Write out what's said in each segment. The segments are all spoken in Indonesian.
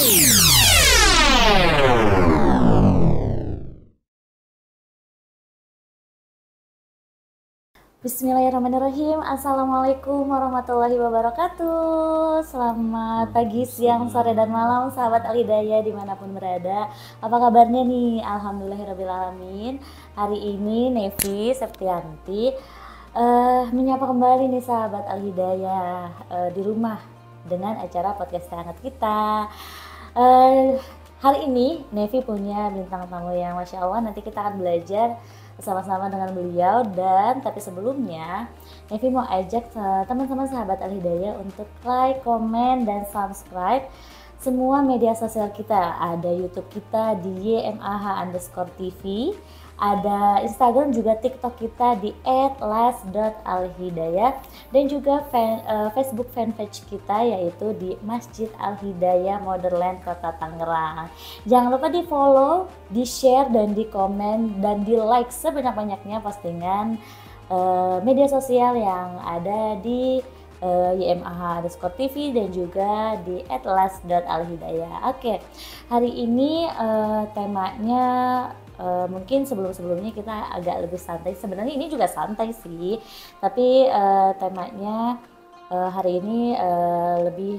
Bismillahirrahmanirrahim. Assalamualaikum warahmatullahi wabarakatuh. Selamat pagi, siang, sore, dan malam sahabat Al-Hidayah dimanapun berada. Apa kabarnya nih? Alhamdulillahirrahmanirrahim. Hari ini Nevi Septianti menyapa kembali nih sahabat Al-Hidayah di rumah dengan acara podcast hangat kita. Hari ini Nevi punya bintang tamu yang Masya Allah, nanti kita akan belajar sama-sama dengan beliau. Dan tapi sebelumnya Nevi mau ajak teman-teman sahabat Al-Hidayah untuk like, komen, dan subscribe semua media sosial kita. Ada YouTube kita di ymah_tv, ada Instagram juga TikTok kita di @las.alhidayah, dan juga Facebook fanpage kita yaitu di Masjid Al-Hidayah Motherland Kota Tangerang. Jangan lupa di follow, di share, dan di komen, dan di like sebanyak-banyaknya postingan media sosial yang ada di ymah_tv dan juga di @las.alhidayah. Oke, hari ini temanya mungkin sebelum-sebelumnya kita agak lebih santai. Sebenarnya ini juga santai sih, tapi temanya hari ini lebih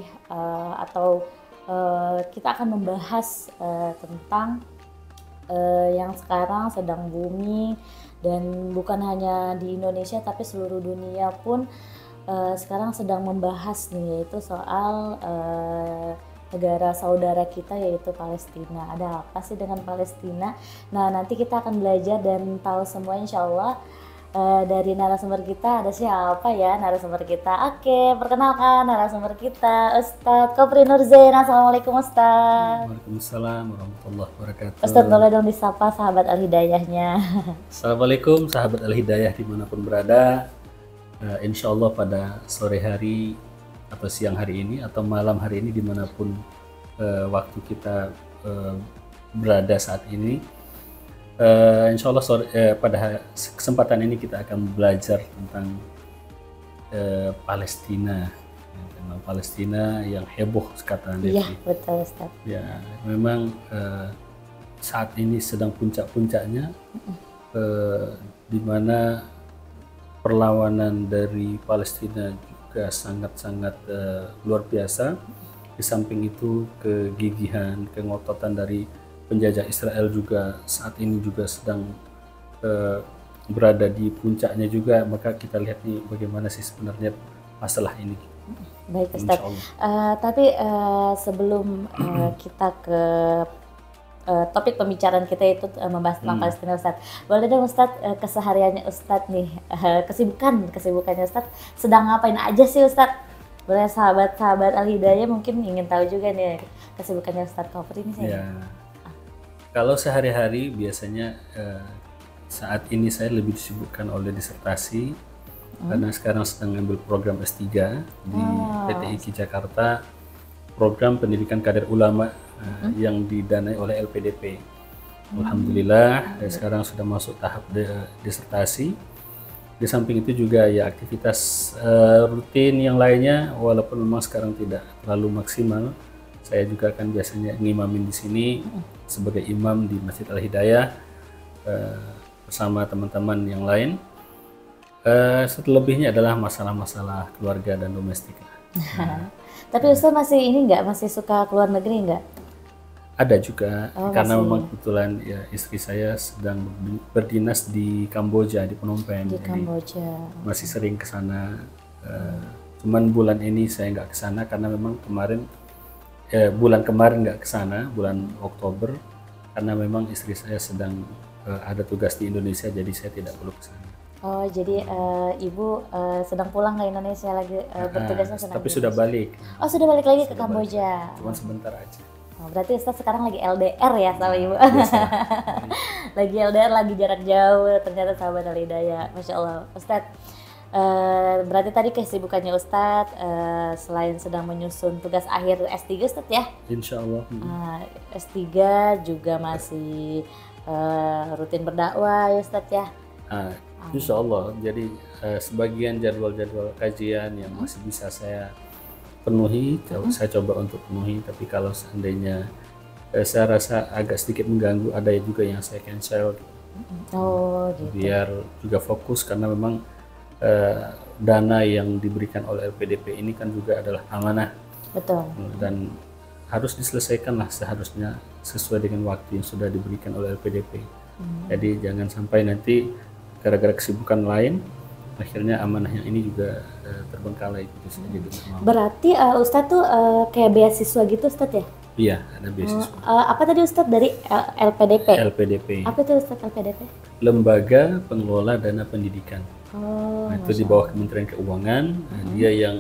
kita akan membahas tentang yang sekarang sedang booming, dan bukan hanya di Indonesia tapi seluruh dunia pun sekarang sedang membahas nih, yaitu soal negara saudara kita yaitu Palestina. Ada apa sih dengan Palestina? Nah, nanti kita akan belajar dan tahu semua insya Allah dari narasumber kita. Ada siapa ya narasumber kita? Oke, perkenalkan narasumber kita, Ustadz Kopri Nur Zain. Assalamualaikum Ustadz. Waalaikumsalam warahmatullahi wabarakatuh. Ustadz boleh dong disapa sahabat Al-Hidayahnya. Assalamualaikum sahabat Al-Hidayah dimanapun berada. Insya Allah pada sore hari atau siang hari ini atau malam hari ini dimanapun waktu kita berada saat ini, insya Allah pada kesempatan ini kita akan belajar tentang Palestina, tema Palestina yang heboh sekarang. Iya betul Ustaz. Ya memang saat ini sedang puncak-puncaknya, di mana perlawanan dari Palestina juga sangat-sangat luar biasa. Di samping itu kegigihan, kengototan dari penjajah Israel juga saat ini juga sedang berada di puncaknya juga. Maka kita lihat nih bagaimana sih sebenarnya masalah ini. Baik Ustaz, tapi sebelum kita ke topik pembicaraan kita itu membahas tentang Palestina, Ustadz, boleh dong Ustadz kesehariannya Ustadz nih, kesibukannya Ustadz sedang ngapain aja sih Ustadz? Boleh sahabat-sahabat Al-Hidayah mungkin ingin tahu juga nih kesibukannya Ustadz Kopri ini saya. Ya. Kalau sehari-hari biasanya saat ini saya lebih disibukkan oleh disertasi karena sekarang sedang ngambil program S3 di PT IKI Jakarta, program pendidikan kader ulama yang didanai oleh LPDP. Alhamdulillah, sekarang sudah masuk tahap disertasi. Di samping itu juga ya aktivitas rutin yang lainnya, walaupun memang sekarang tidak terlalu maksimal. Saya juga akan biasanya ngimamin di sini sebagai imam di Masjid Al-Hidayah bersama teman-teman yang lain. Selebihnya adalah masalah-masalah keluarga dan domestik. Tapi Ustaz masih masih suka keluar negeri nggak? Ada juga, karena masih. memang kebetulan ya istri saya sedang berdinas di Kamboja, di Phnom Penh. Di Kamboja. Masih sering ke sana. Cuman bulan ini saya nggak ke sana karena memang bulan kemarin nggak ke sana, bulan Oktober, karena memang istri saya sedang ada tugas di Indonesia, jadi saya tidak perlu ke sana. Oh, jadi Ibu sedang pulang ke Indonesia lagi bertugasnya sedang. Tapi sudah balik. Oh, sudah balik lagi ke Kamboja. Cuman sebentar aja. Oh, berarti Ustaz sekarang lagi LDR ya sama Ibu? Lagi LDR, lagi jarak jauh ternyata sahabat Al-Hidayah. Masya Allah. Ustaz, berarti tadi kesibukannya Ustaz selain sedang menyusun tugas akhir S3 Ustaz ya? Insya Allah. S3 juga masih rutin berdakwah ya Ustaz ya? Insya Allah. Jadi sebagian jadwal-jadwal kajian yang masih bisa saya penuhi, saya coba untuk penuhi. Tapi kalau seandainya saya rasa agak sedikit mengganggu, ada juga yang saya cancel gitu. Oh gitu. Biar juga fokus, karena memang dana yang diberikan oleh LPDP ini kan juga adalah amanah. Betul. Dan harus diselesaikan lah seharusnya sesuai dengan waktu yang sudah diberikan oleh LPDP. Jadi jangan sampai nanti gara-gara kesibukan lain akhirnya amanah yang ini juga terbengkalai gitu saja gitu. Berarti Ustadz tuh kayak beasiswa gitu Ustadz ya? Iya, ada beasiswa. Apa tadi Ustadz dari LPDP? LPDP. Apa itu Ustadz LPDP? Lembaga Pengelola Dana Pendidikan. Oh, Nah, itu di bawah Kementerian Keuangan. Nah, dia yang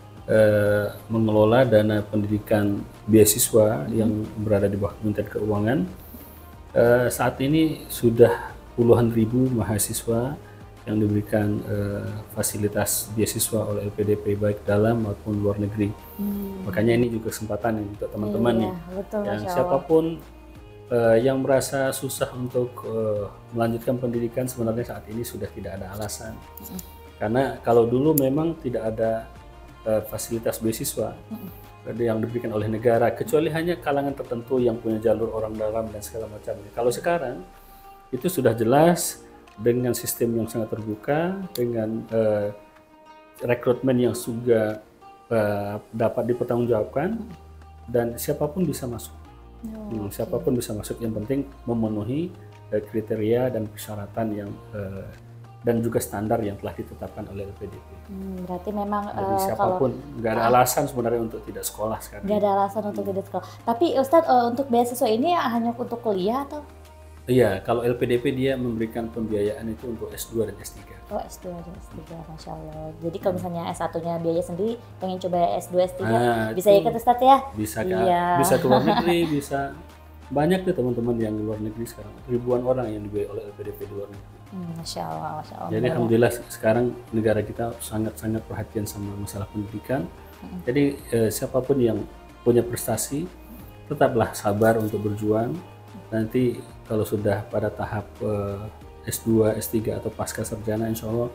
mengelola dana pendidikan beasiswa yang berada di bawah Kementerian Keuangan. Saat ini sudah puluhan ribu mahasiswa yang diberikan fasilitas beasiswa oleh LPDP baik dalam maupun luar negeri. Makanya ini juga kesempatan untuk teman-teman nih, yang siapapun yang merasa susah untuk melanjutkan pendidikan, sebenarnya saat ini sudah tidak ada alasan. Karena kalau dulu memang tidak ada fasilitas beasiswa yang diberikan oleh negara, kecuali hanya kalangan tertentu yang punya jalur orang dalam dan segala macamnya. Kalau sekarang itu sudah jelas dengan sistem yang sangat terbuka, dengan rekrutmen yang juga dapat dipertanggungjawabkan, dan siapapun bisa masuk. Siapapun bisa masuk, yang penting memenuhi kriteria dan persyaratan yang dan juga standar yang telah ditetapkan oleh LPDP. Berarti memang jadi siapapun nggak ada alasan sebenarnya untuk tidak sekolah sekarang. Nggak ada alasan untuk tidak sekolah. Tapi Ustadz, untuk beasiswa ini hanya untuk kuliah atau? Iya, kalau LPDP dia memberikan pembiayaan itu untuk S2 dan S3. Oh, S2 dan S3, Masya Allah. Jadi kalau misalnya S1-nya biaya sendiri, pengen coba S2, S3, bisa ikut Ustadz ya? Bisa kan? Iya. Bisa ke luar negeri, bisa. Banyak tuh teman-teman yang luar negeri sekarang. Ribuan orang yang dibiayai oleh LPDP di luar negeri. Masya Allah, Masya Allah. Jadi alhamdulillah sekarang negara kita sangat-sangat perhatian sama masalah pendidikan. Jadi siapapun yang punya prestasi, tetaplah sabar untuk berjuang. Nanti kalau sudah pada tahap S2, S3 atau pasca sarjana, insya Allah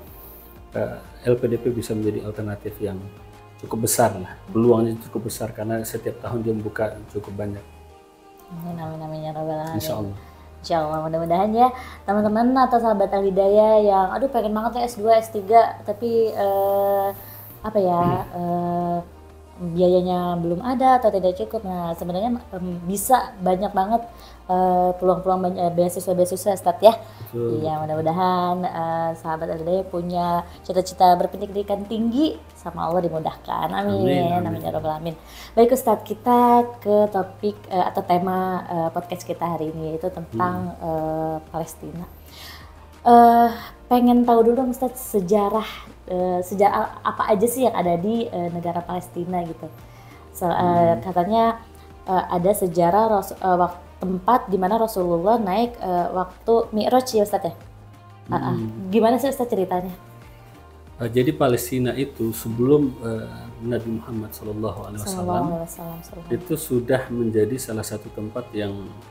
LPDP bisa menjadi alternatif yang cukup besar lah. Peluangnya cukup besar karena setiap tahun dia membuka cukup banyak. Amin, amin, amin ya Rabbal Alamin. Insya Allah. Insya Allah, mudah-mudahan ya teman-teman atau sahabat Al-Hidayah yang aduh pengen banget ya S2, S3 tapi apa ya biayanya belum ada atau tidak cukup. Nah sebenarnya bisa banyak banget peluang-peluang beasiswa-beasiswa Ustadz ya. Iya, mudah-mudahan sahabat Al-Hidayah punya cita-cita berpendidikan tinggi sama Allah dimudahkan. Amin. Amin ya Rabbal Alamin. Baik Ustadz, kita ke topik atau tema podcast kita hari ini, yaitu tentang Palestina. Pengen tahu dulu dong Ustadz, sejarah apa aja sih yang ada di negara Palestina gitu. Katanya ada sejarah tempat di mana Rasulullah naik waktu Mi'raj ya Ustadz ya. Gimana sih Ustadz ceritanya? Jadi Palestina itu sebelum Nabi Muhammad SAW itu sudah menjadi salah satu tempat yang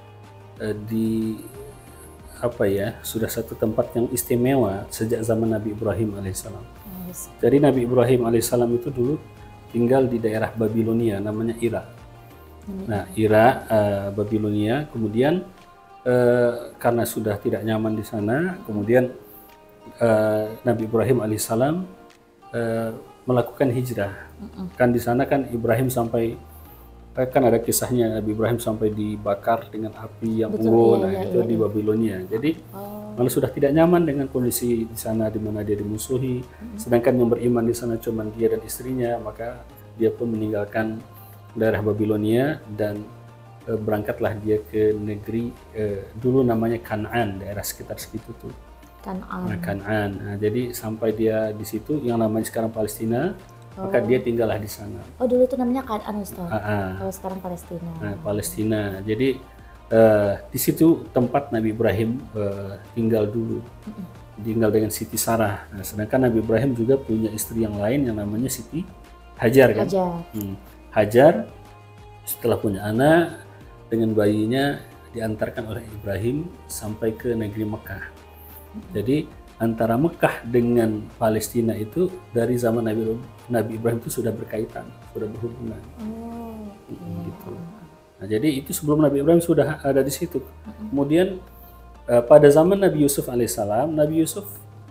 sudah satu tempat yang istimewa sejak zaman Nabi Ibrahim alaihissalam. Jadi Nabi Ibrahim alaihissalam itu dulu tinggal di daerah Babilonia, namanya Irak. Nah, Irak, Babilonia, kemudian karena sudah tidak nyaman di sana, kemudian Nabi Ibrahim alaihissalam melakukan hijrah. Kan di sana kan Ibrahim sampai, kan ada kisahnya Nabi Ibrahim sampai dibakar dengan api yang unggun, itu di Babilonia. Jadi malah sudah tidak nyaman dengan kondisi di sana di mana dia dimusuhi. Sedangkan yang beriman di sana cuma dia dan istrinya, maka dia pun meninggalkan daerah Babilonia dan berangkatlah dia ke negeri dulu namanya Kan'an, daerah sekitar segitu tuh. Kan'an. Nah, jadi sampai dia di situ yang namanya sekarang Palestina, maka dia tinggallah di sana. Oh, dulu itu namanya Kan'an Ustaz. Kalau sekarang Palestina. Nah, Palestina. Jadi di situ tempat Nabi Ibrahim tinggal dulu. Tinggal dengan Siti Sarah. Nah, sedangkan Nabi Ibrahim juga punya istri yang lain yang namanya Siti Hajar kan. Hajar setelah punya anak dengan bayinya diantarkan oleh Ibrahim sampai ke negeri Mekah. Jadi antara Mekah dengan Palestina itu dari zaman Nabi Nabi Ibrahim itu sudah berkaitan, sudah berhubungan. Gitu. Nah, jadi itu sebelum Nabi Ibrahim sudah ada di situ. Kemudian pada zaman Nabi Yusuf alaihissalam, Nabi Yusuf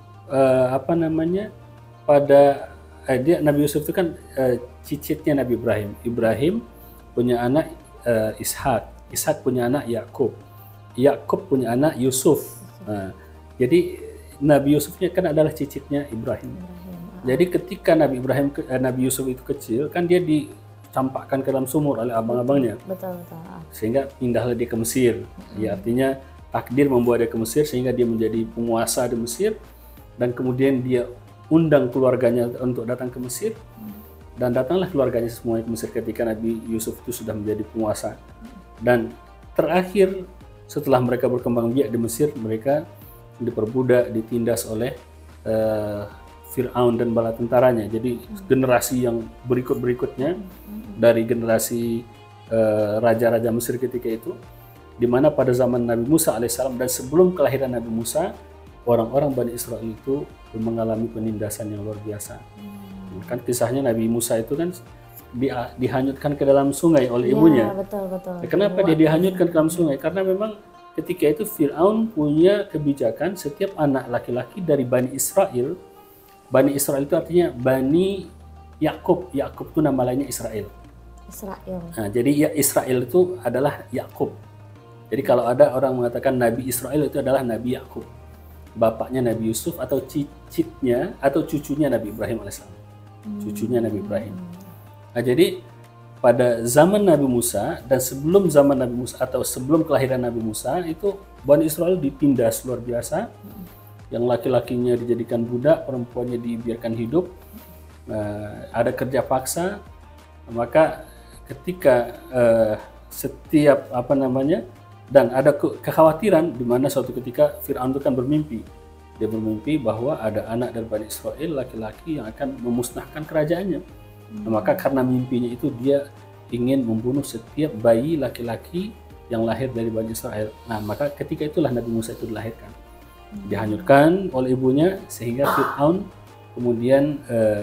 Nabi Yusuf itu kan cicitnya Nabi Ibrahim. Ibrahim punya anak Ishak, Ishak punya anak Yakub, Yakub punya anak Yusuf. Nah, jadi Nabi Yusufnya kan adalah cicitnya Ibrahim. Jadi ketika Nabi Yusuf itu kecil, kan dia dicampakkan ke dalam sumur oleh abang-abangnya. Betul. Sehingga pindahlah dia ke Mesir. Ya, artinya takdir membawa dia ke Mesir sehingga dia menjadi penguasa di Mesir, dan kemudian dia undang keluarganya untuk datang ke Mesir, dan datanglah keluarganya semuanya ke Mesir ketika Nabi Yusuf itu sudah menjadi penguasa. Dan terakhir setelah mereka berkembang biak di Mesir, mereka diperbudak, ditindas oleh Fir'aun dan bala tentaranya. Jadi generasi yang berikutnya dari generasi raja-raja Mesir ketika itu, di mana pada zaman Nabi Musa alaihissalam dan sebelum kelahiran Nabi Musa, orang-orang Bani Israel itu mengalami penindasan yang luar biasa. Kan kisahnya Nabi Musa itu kan dihanyutkan ke dalam sungai oleh ibunya. Betul. Kenapa dia dihanyutkan ke dalam sungai? Karena memang ketika itu Fir'aun punya kebijakan setiap anak laki-laki dari Bani Israel itu artinya Bani Yakub. Yakub itu nama lainnya Israel. Nah, jadi Israel itu adalah Yakub. Jadi kalau ada orang mengatakan Nabi Israel itu adalah Nabi Yakub, bapaknya Nabi Yusuf atau cicitnya atau cucunya Nabi Ibrahim alaihissalam. Cucunya Nabi Ibrahim. Nah, jadi pada zaman Nabi Musa dan sebelum zaman Nabi Musa atau sebelum kelahiran Nabi Musa itu Bani Israel ditindas luar biasa. Yang laki-lakinya dijadikan budak, perempuannya dibiarkan hidup, ada kerja paksa. Maka ketika setiap dan ada kekhawatiran di mana suatu ketika Fir'aun itu kan bermimpi. Dia bermimpi bahwa ada anak dari Bani Israel laki-laki yang akan memusnahkan kerajaannya. Maka karena mimpinya itu dia ingin membunuh setiap bayi laki-laki yang lahir dari Bani Israel. Nah, maka ketika itulah Nabi Musa itu dilahirkan. Dihanyutkan oleh ibunya sehingga Fir'aun kemudian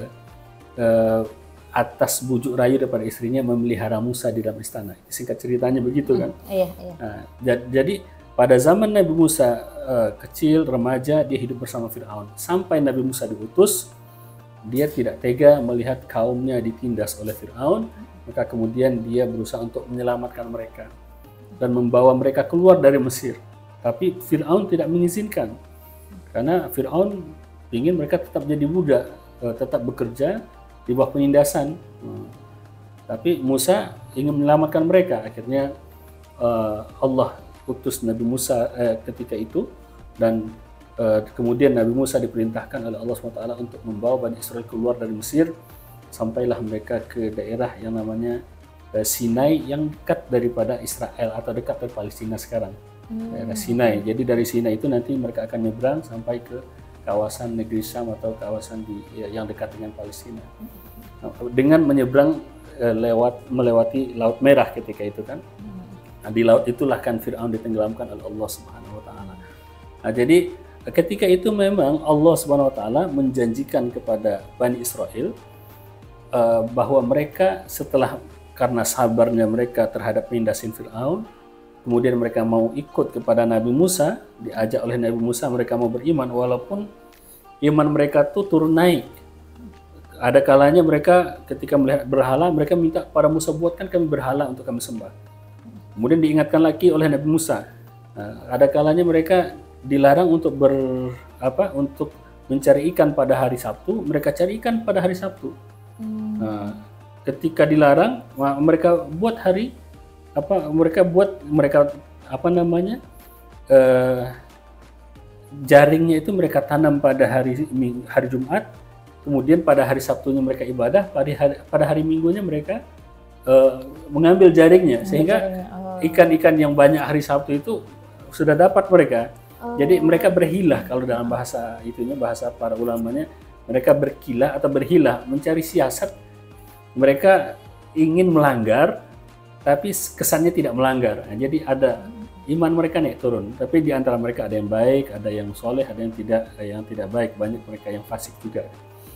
atas bujuk rayu daripada istrinya memelihara Musa di dalam istana. Singkat ceritanya begitu kan. Iya. Nah, jadi pada zaman Nabi Musa kecil, remaja, dia hidup bersama Fir'aun. Sampai Nabi Musa diutus, dia tidak tega melihat kaumnya ditindas oleh Fir'aun, maka kemudian dia berusaha untuk menyelamatkan mereka dan membawa mereka keluar dari Mesir. Tapi Fir'aun tidak mengizinkan, karena Fir'aun ingin mereka tetap jadi budak, tetap bekerja di bawah penindasan. Tapi Musa ingin menyelamatkan mereka. Akhirnya Allah utus Nabi Musa ketika itu, dan kemudian Nabi Musa diperintahkan oleh Allah SWT untuk membawa Bani Israel keluar dari Mesir, sampailah mereka ke daerah yang namanya Sinai, yang dekat daripada Israel atau dekat dari Palestina sekarang. Daerah Sinai. Jadi dari Sinai itu nanti mereka akan nyebrang sampai ke kawasan negeri Syam atau kawasan yang dekat dengan Palestina. Nah, dengan menyeberang melewati Laut Merah ketika itu kan. Nah, di laut itulah kan Fir'aun ditenggelamkan oleh Allah Subhanahu wa taala. Nah, jadi ketika itu memang Allah Subhanahu wa taala menjanjikan kepada Bani Israel bahwa mereka setelah karena sabarnya mereka terhadap penindasan Fir'aun, kemudian mereka mau ikut kepada Nabi Musa, diajak oleh Nabi Musa, mereka mau beriman walaupun iman mereka tuh turun naik. Ada kalanya mereka ketika melihat berhala, mereka minta pada Musa, buatkan kami berhala untuk kami sembah. Kemudian diingatkan lagi oleh Nabi Musa. Nah, ada kalanya mereka dilarang untuk untuk mencari ikan pada hari Sabtu, mereka cari ikan pada hari Sabtu. Nah, ketika dilarang, mereka buat jaringnya itu mereka tanam pada hari Jumat, kemudian pada hari Sabtunya mereka ibadah, pada hari Minggunya mereka mengambil jaringnya, sehingga ikan-ikan yang banyak hari Sabtu itu sudah dapat mereka. Jadi mereka berhilah, kalau dalam bahasa para ulamanya, mereka berkilah atau berhilah, mencari siasat. Mereka ingin melanggar, tapi kesannya tidak melanggar. Nah, jadi ada iman mereka naik turun. Tapi di antara mereka ada yang baik, ada yang soleh, ada yang tidak baik. Banyak mereka yang fasik juga.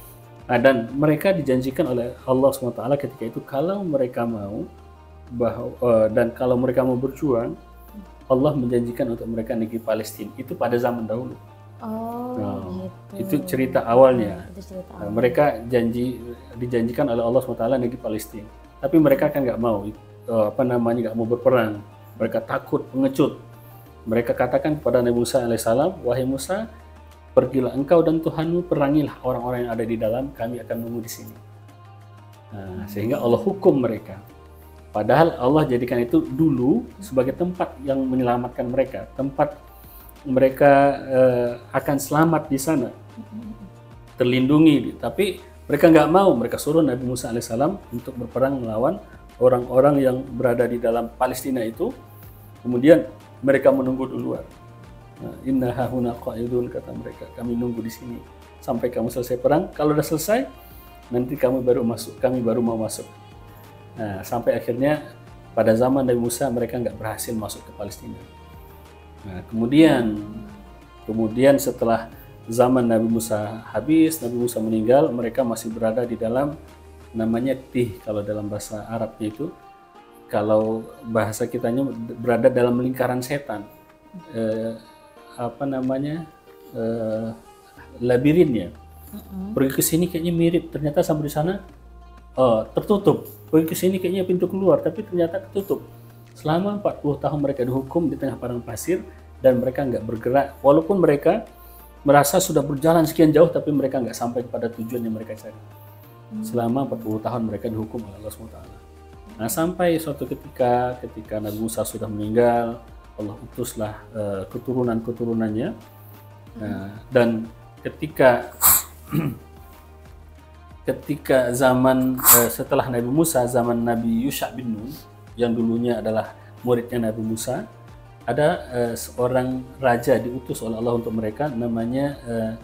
Nah, dan mereka dijanjikan oleh Allah SWT ketika itu kalau mereka mau dan kalau mereka mau berjuang, Allah menjanjikan untuk mereka negeri Palestina. Itu pada zaman dahulu. Oh, Itu cerita awalnya. Itu cerita Nah, mereka dijanjikan oleh Allah SWT negeri Palestina. Tapi mereka kan nggak mau, nggak mau berperang. Mereka takut, pengecut. Mereka katakan kepada Nabi Musa alaihissalam, wahai Musa, pergilah engkau dan Tuhanmu, perangilah orang-orang yang ada di dalam, kami akan menunggu di sini. Nah, sehingga Allah hukum mereka. Padahal Allah jadikan itu dulu sebagai tempat yang menyelamatkan mereka, tempat mereka akan selamat di sana, terlindungi. Tapi mereka nggak mau, mereka suruh Nabi Musa alaihissalam untuk berperang melawan orang-orang yang berada di dalam Palestina itu. Kemudian mereka menunggu di luar. Inna hahuna qa'idun, kata mereka, kami nunggu di sini sampai kamu selesai perang. Kalau udah selesai, nanti kami baru masuk, kami baru mau masuk. Nah, sampai akhirnya pada zaman Nabi Musa mereka nggak berhasil masuk ke Palestina. Nah, kemudian setelah zaman Nabi Musa habis, Nabi Musa meninggal, mereka masih berada di dalam namanya tih kalau dalam bahasa Arabnya itu. Kalau bahasa kitanya berada dalam lingkaran setan. Labirinnya. Pergi ke sini kayaknya mirip, ternyata sampai di sana tertutup. Pergi ke sini kayaknya pintu keluar, tapi ternyata tertutup. Selama 40 tahun mereka dihukum di tengah padang pasir dan mereka nggak bergerak. Walaupun mereka merasa sudah berjalan sekian jauh, tapi mereka nggak sampai pada tujuan yang mereka cari. Selama 40 tahun mereka dihukum oleh Allah SWT. Nah, sampai suatu ketika Nabi Musa sudah meninggal, Allah utuslah keturunan-keturunannya. Dan ketika zaman setelah Nabi Musa, zaman Nabi Yusha bin Nun yang dulunya adalah muridnya Nabi Musa, ada seorang raja diutus oleh Allah untuk mereka, namanya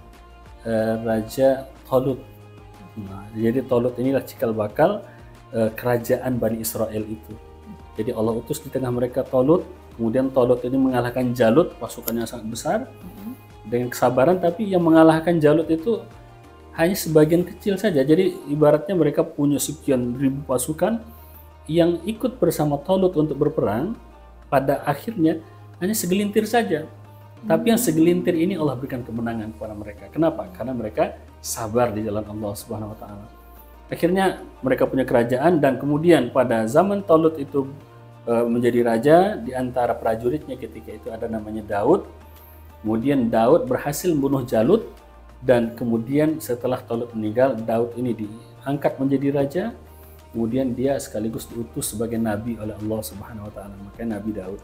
Raja Talut. Nah, jadi Talut inilah cikal bakal kerajaan Bani Israel itu. Jadi Allah utus di tengah mereka Talut, kemudian Talut ini mengalahkan Jalut, pasukan yang sangat besar dengan kesabaran, tapi yang mengalahkan Jalut itu hanya sebagian kecil saja. Jadi ibaratnya mereka punya sekian ribu pasukan yang ikut bersama Talut untuk berperang, pada akhirnya hanya segelintir saja. Tapi yang segelintir ini Allah berikan kemenangan kepada mereka. Kenapa? Karena mereka sabar di jalan Allah Subhanahu wa taala. Akhirnya mereka punya kerajaan, dan kemudian pada zaman Talut itu menjadi raja, di antara prajuritnya ketika itu ada namanya Daud. Kemudian Daud berhasil membunuh Jalut, dan kemudian setelah Talut meninggal, Daud ini diangkat menjadi raja. Kemudian dia sekaligus diutus sebagai nabi oleh Allah Subhanahu wa taala, makanya Nabi Daud.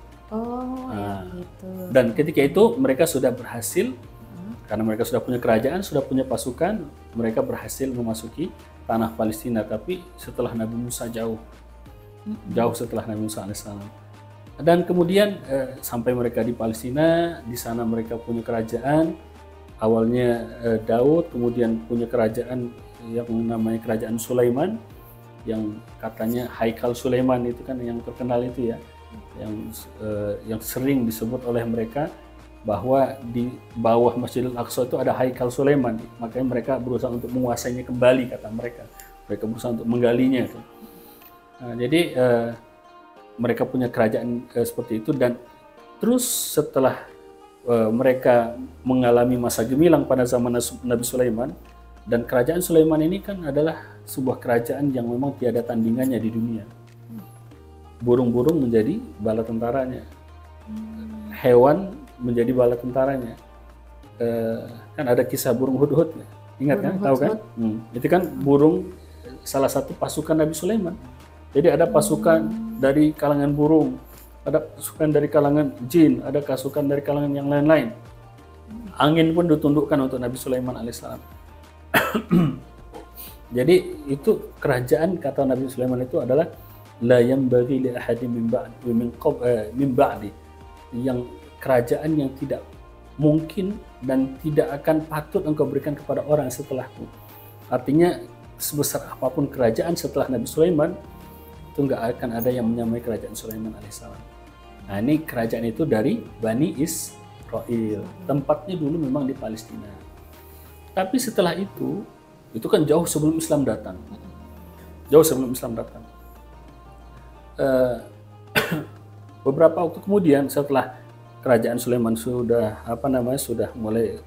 Gitu. Dan ketika itu mereka sudah berhasil, karena mereka sudah punya kerajaan, sudah punya pasukan, mereka berhasil memasuki tanah Palestina. Tapi setelah Nabi Musa jauh setelah Nabi Musa alaihissalam. Dan kemudian sampai mereka di Palestina, di sana mereka punya kerajaan. Awalnya Daud, kemudian punya kerajaan yang namanya kerajaan Sulaiman, yang katanya Haikal Sulaiman itu kan yang terkenal itu ya, yang sering disebut oleh mereka bahwa di bawah Masjidil Aqsa itu ada Haikal Sulaiman. Makanya mereka berusaha untuk menguasainya kembali, kata mereka. Mereka berusaha untuk menggalinya. Nah, jadi mereka punya kerajaan seperti itu, dan terus setelah mereka mengalami masa gemilang pada zaman Nabi Sulaiman, dan kerajaan Sulaiman ini kan adalah sebuah kerajaan yang memang tiada tandingannya di dunia. Burung-burung menjadi bala tentaranya, hewan menjadi bala tentaranya. Kan ada kisah burung hudhud, ingat kan? Tahu kan? Itu kan burung, salah satu pasukan Nabi Sulaiman. Jadi ada pasukan dari kalangan burung, ada pasukan dari kalangan jin, ada pasukan dari kalangan yang lain-lain. Angin pun ditundukkan untuk Nabi Sulaiman alaihissalam. Jadi itu kerajaan, kata Nabi Sulaiman itu adalah la yanbaghi li ahadin min ba'di, yang kerajaan yang tidak mungkin dan tidak akan patut engkau berikan kepada orang setelahku. Artinya sebesar apapun kerajaan setelah Nabi Sulaiman, itu nggak akan ada yang menyamai kerajaan Sulaiman alaihissalam. Nah, ini kerajaan itu dari Bani Israel. Tempatnya dulu memang di Palestina. Tapi setelah itu Itu kan jauh sebelum Islam datang. Jauh sebelum Islam datang. Beberapa waktu kemudian setelah kerajaan Sulaiman sudah sudah mulai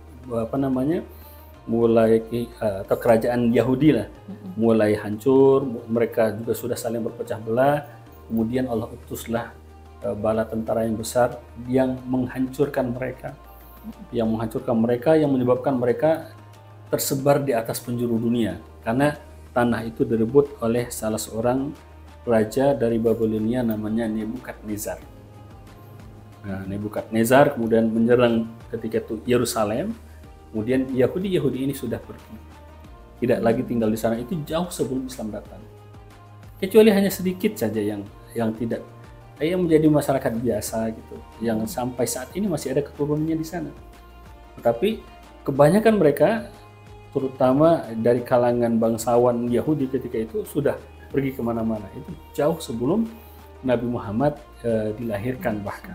atau kerajaan Yahudi lah mulai hancur, mereka juga sudah saling berpecah belah. Kemudian Allah utuslah bala tentara yang besar yang menghancurkan mereka, yang menyebabkan mereka tersebar di atas penjuru dunia karena tanah itu direbut oleh salah seorang raja dari Babilonia namanya Nebukadnezar. Nah, Nebukadnezar kemudian menyerang ketika itu Yerusalem. Kemudian Yahudi ini sudah pergi, tidak lagi tinggal di sana. Itu jauh sebelum Islam datang. Kecuali hanya sedikit saja yang tidak, yang menjadi masyarakat biasa gitu, yang sampai saat ini masih ada keturunannya di sana. Tetapi kebanyakan mereka, terutama dari kalangan bangsawan Yahudi ketika itu, sudah pergi kemana-mana. Itu jauh sebelum Nabi Muhammad dilahirkan bahkan.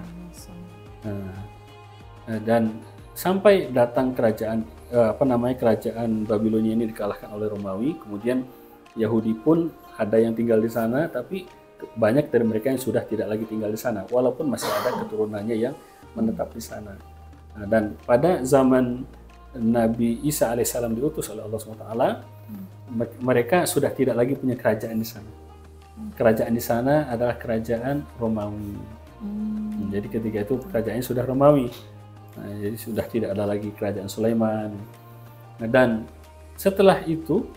Dan sampai datang kerajaan kerajaan Babilonia ini dikalahkan oleh Romawi. Kemudian Yahudi pun ada yang tinggal di sana, tapi banyak dari mereka yang sudah tidak lagi tinggal di sana, walaupun masih ada keturunannya yang menetap di sana. Dan pada zaman Nabi Isa alaihissalam diutus oleh Allah SWT, mereka sudah tidak lagi punya kerajaan di sana. Kerajaan di sana adalah kerajaan Romawi. Jadi ketika itu kerajaannya sudah Romawi. Nah, jadi sudah tidak ada lagi kerajaan Sulaiman. Nah, dan setelah itu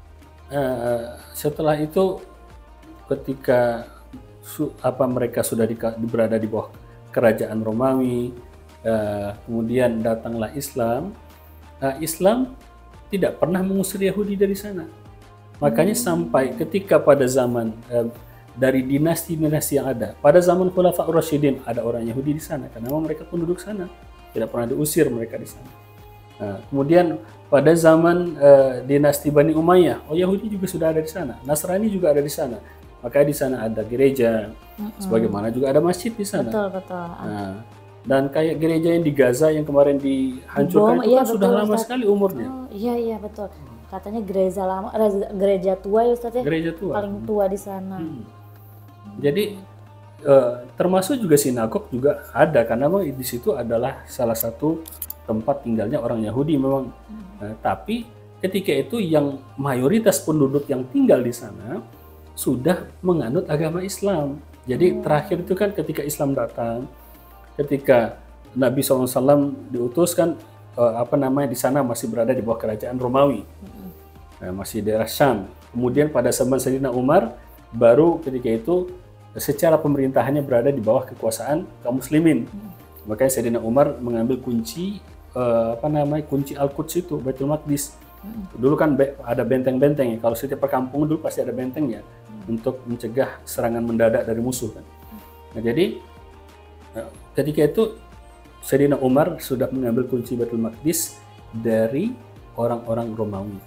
ketika mereka sudah berada di bawah kerajaan Romawi, kemudian datanglah Islam. Islam tidak pernah mengusir Yahudi dari sana. Makanya sampai ketika pada zaman dari dinasti-dinasti yang ada, pada zaman Khulafaur Rasyidin ada orang Yahudi di sana karena mereka penduduk sana. Tidak pernah diusir mereka di sana. Kemudian pada zaman dinasti Bani Umayyah, Yahudi juga sudah ada di sana, Nasrani juga ada di sana. Maka di sana ada gereja, sebagaimana juga ada masjid di sana. Betul. Dan kayak gereja yang di Gaza yang kemarin dihancurkan itu kan sudah lama sekali umurnya. Iya betul. Katanya gereja lama, gereja tua ya Ustaz ya. Gereja tua. Paling tua di sana. Jadi termasuk juga sinagog juga ada karena memang di situ adalah salah satu tempat tinggalnya orang Yahudi memang. Tapi ketika itu yang mayoritas penduduk yang tinggal di sana sudah menganut agama Islam. Jadi terakhir itu kan ketika Islam datang, ketika Nabi SAW diutus kan di sana masih berada di bawah kerajaan Romawi, masih daerah Syam. Kemudian pada zaman Sayyidina Umar baru ketika itu secara pemerintahannya berada di bawah kekuasaan kaum muslimin. Makanya Sayyidina Umar mengambil kunci kunci Al-Quds itu, Baitul Maqdis. Dulu kan ada benteng-benteng ya. Kalau setiap perkampungan dulu pasti ada bentengnya untuk mencegah serangan mendadak dari musuh kan. Nah, jadi ketika itu Sayyidina Umar sudah mengambil kunci Baitul Maqdis dari orang-orang Romawi.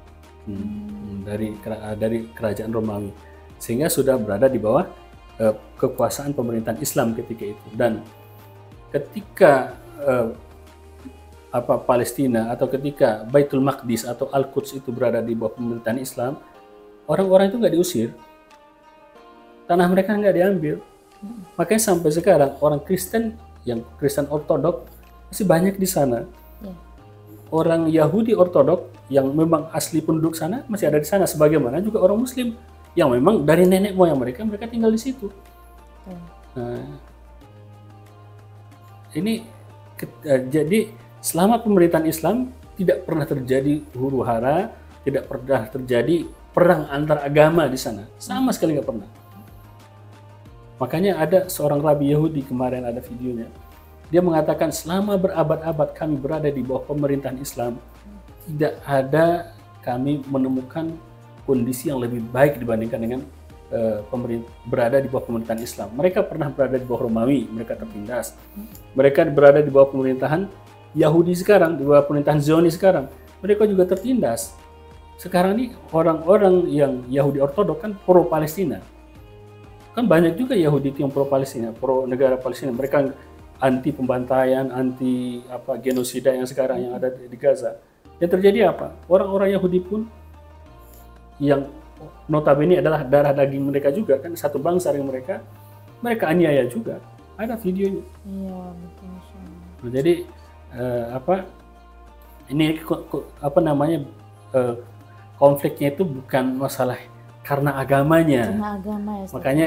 Dari kerajaan Romawi. Sehingga sudah berada di bawah kekuasaan pemerintahan Islam ketika itu. Dan ketika Palestina atau ketika Baitul Maqdis atau Al-Quds itu berada di bawah pemerintahan Islam, orang-orang itu nggak diusir, tanah mereka nggak diambil. Makanya sampai sekarang orang Kristen yang Kristen Ortodok masih banyak di sana. Orang Yahudi Ortodok yang memang asli penduduk sana masih ada di sana, sebagaimana juga orang Muslim yang memang dari nenek moyang mereka tinggal di situ. Nah, ini jadi selama pemerintahan Islam tidak pernah terjadi huru-hara, tidak pernah terjadi perang antar agama di sana, sama sekali nggak pernah. Makanya ada seorang rabi Yahudi kemarin ada videonya, dia mengatakan selama berabad-abad kami berada di bawah pemerintahan Islam, tidak ada kami menemukan kondisi yang lebih baik dibandingkan dengan berada di bawah pemerintahan Islam. Mereka pernah berada di bawah Romawi, mereka tertindas. Mereka berada di bawah pemerintahan Yahudi sekarang, di bawah pemerintahan Zionis sekarang, mereka juga tertindas. Sekarang ini orang-orang yang Yahudi Ortodok kan pro Palestina. Kan banyak juga Yahudi yang pro Palestina, pro negara Palestina. Mereka anti pembantaian, anti genosida yang sekarang yang ada di Gaza. Yang terjadi apa? Orang-orang Yahudi pun yang notabene adalah darah daging mereka juga kan, satu bangsa dengan mereka aniaya juga. Ada videonya. Iya, betul. Nah, jadi ini konfliknya itu bukan masalah karena agamanya. Cuma agama ya. Makanya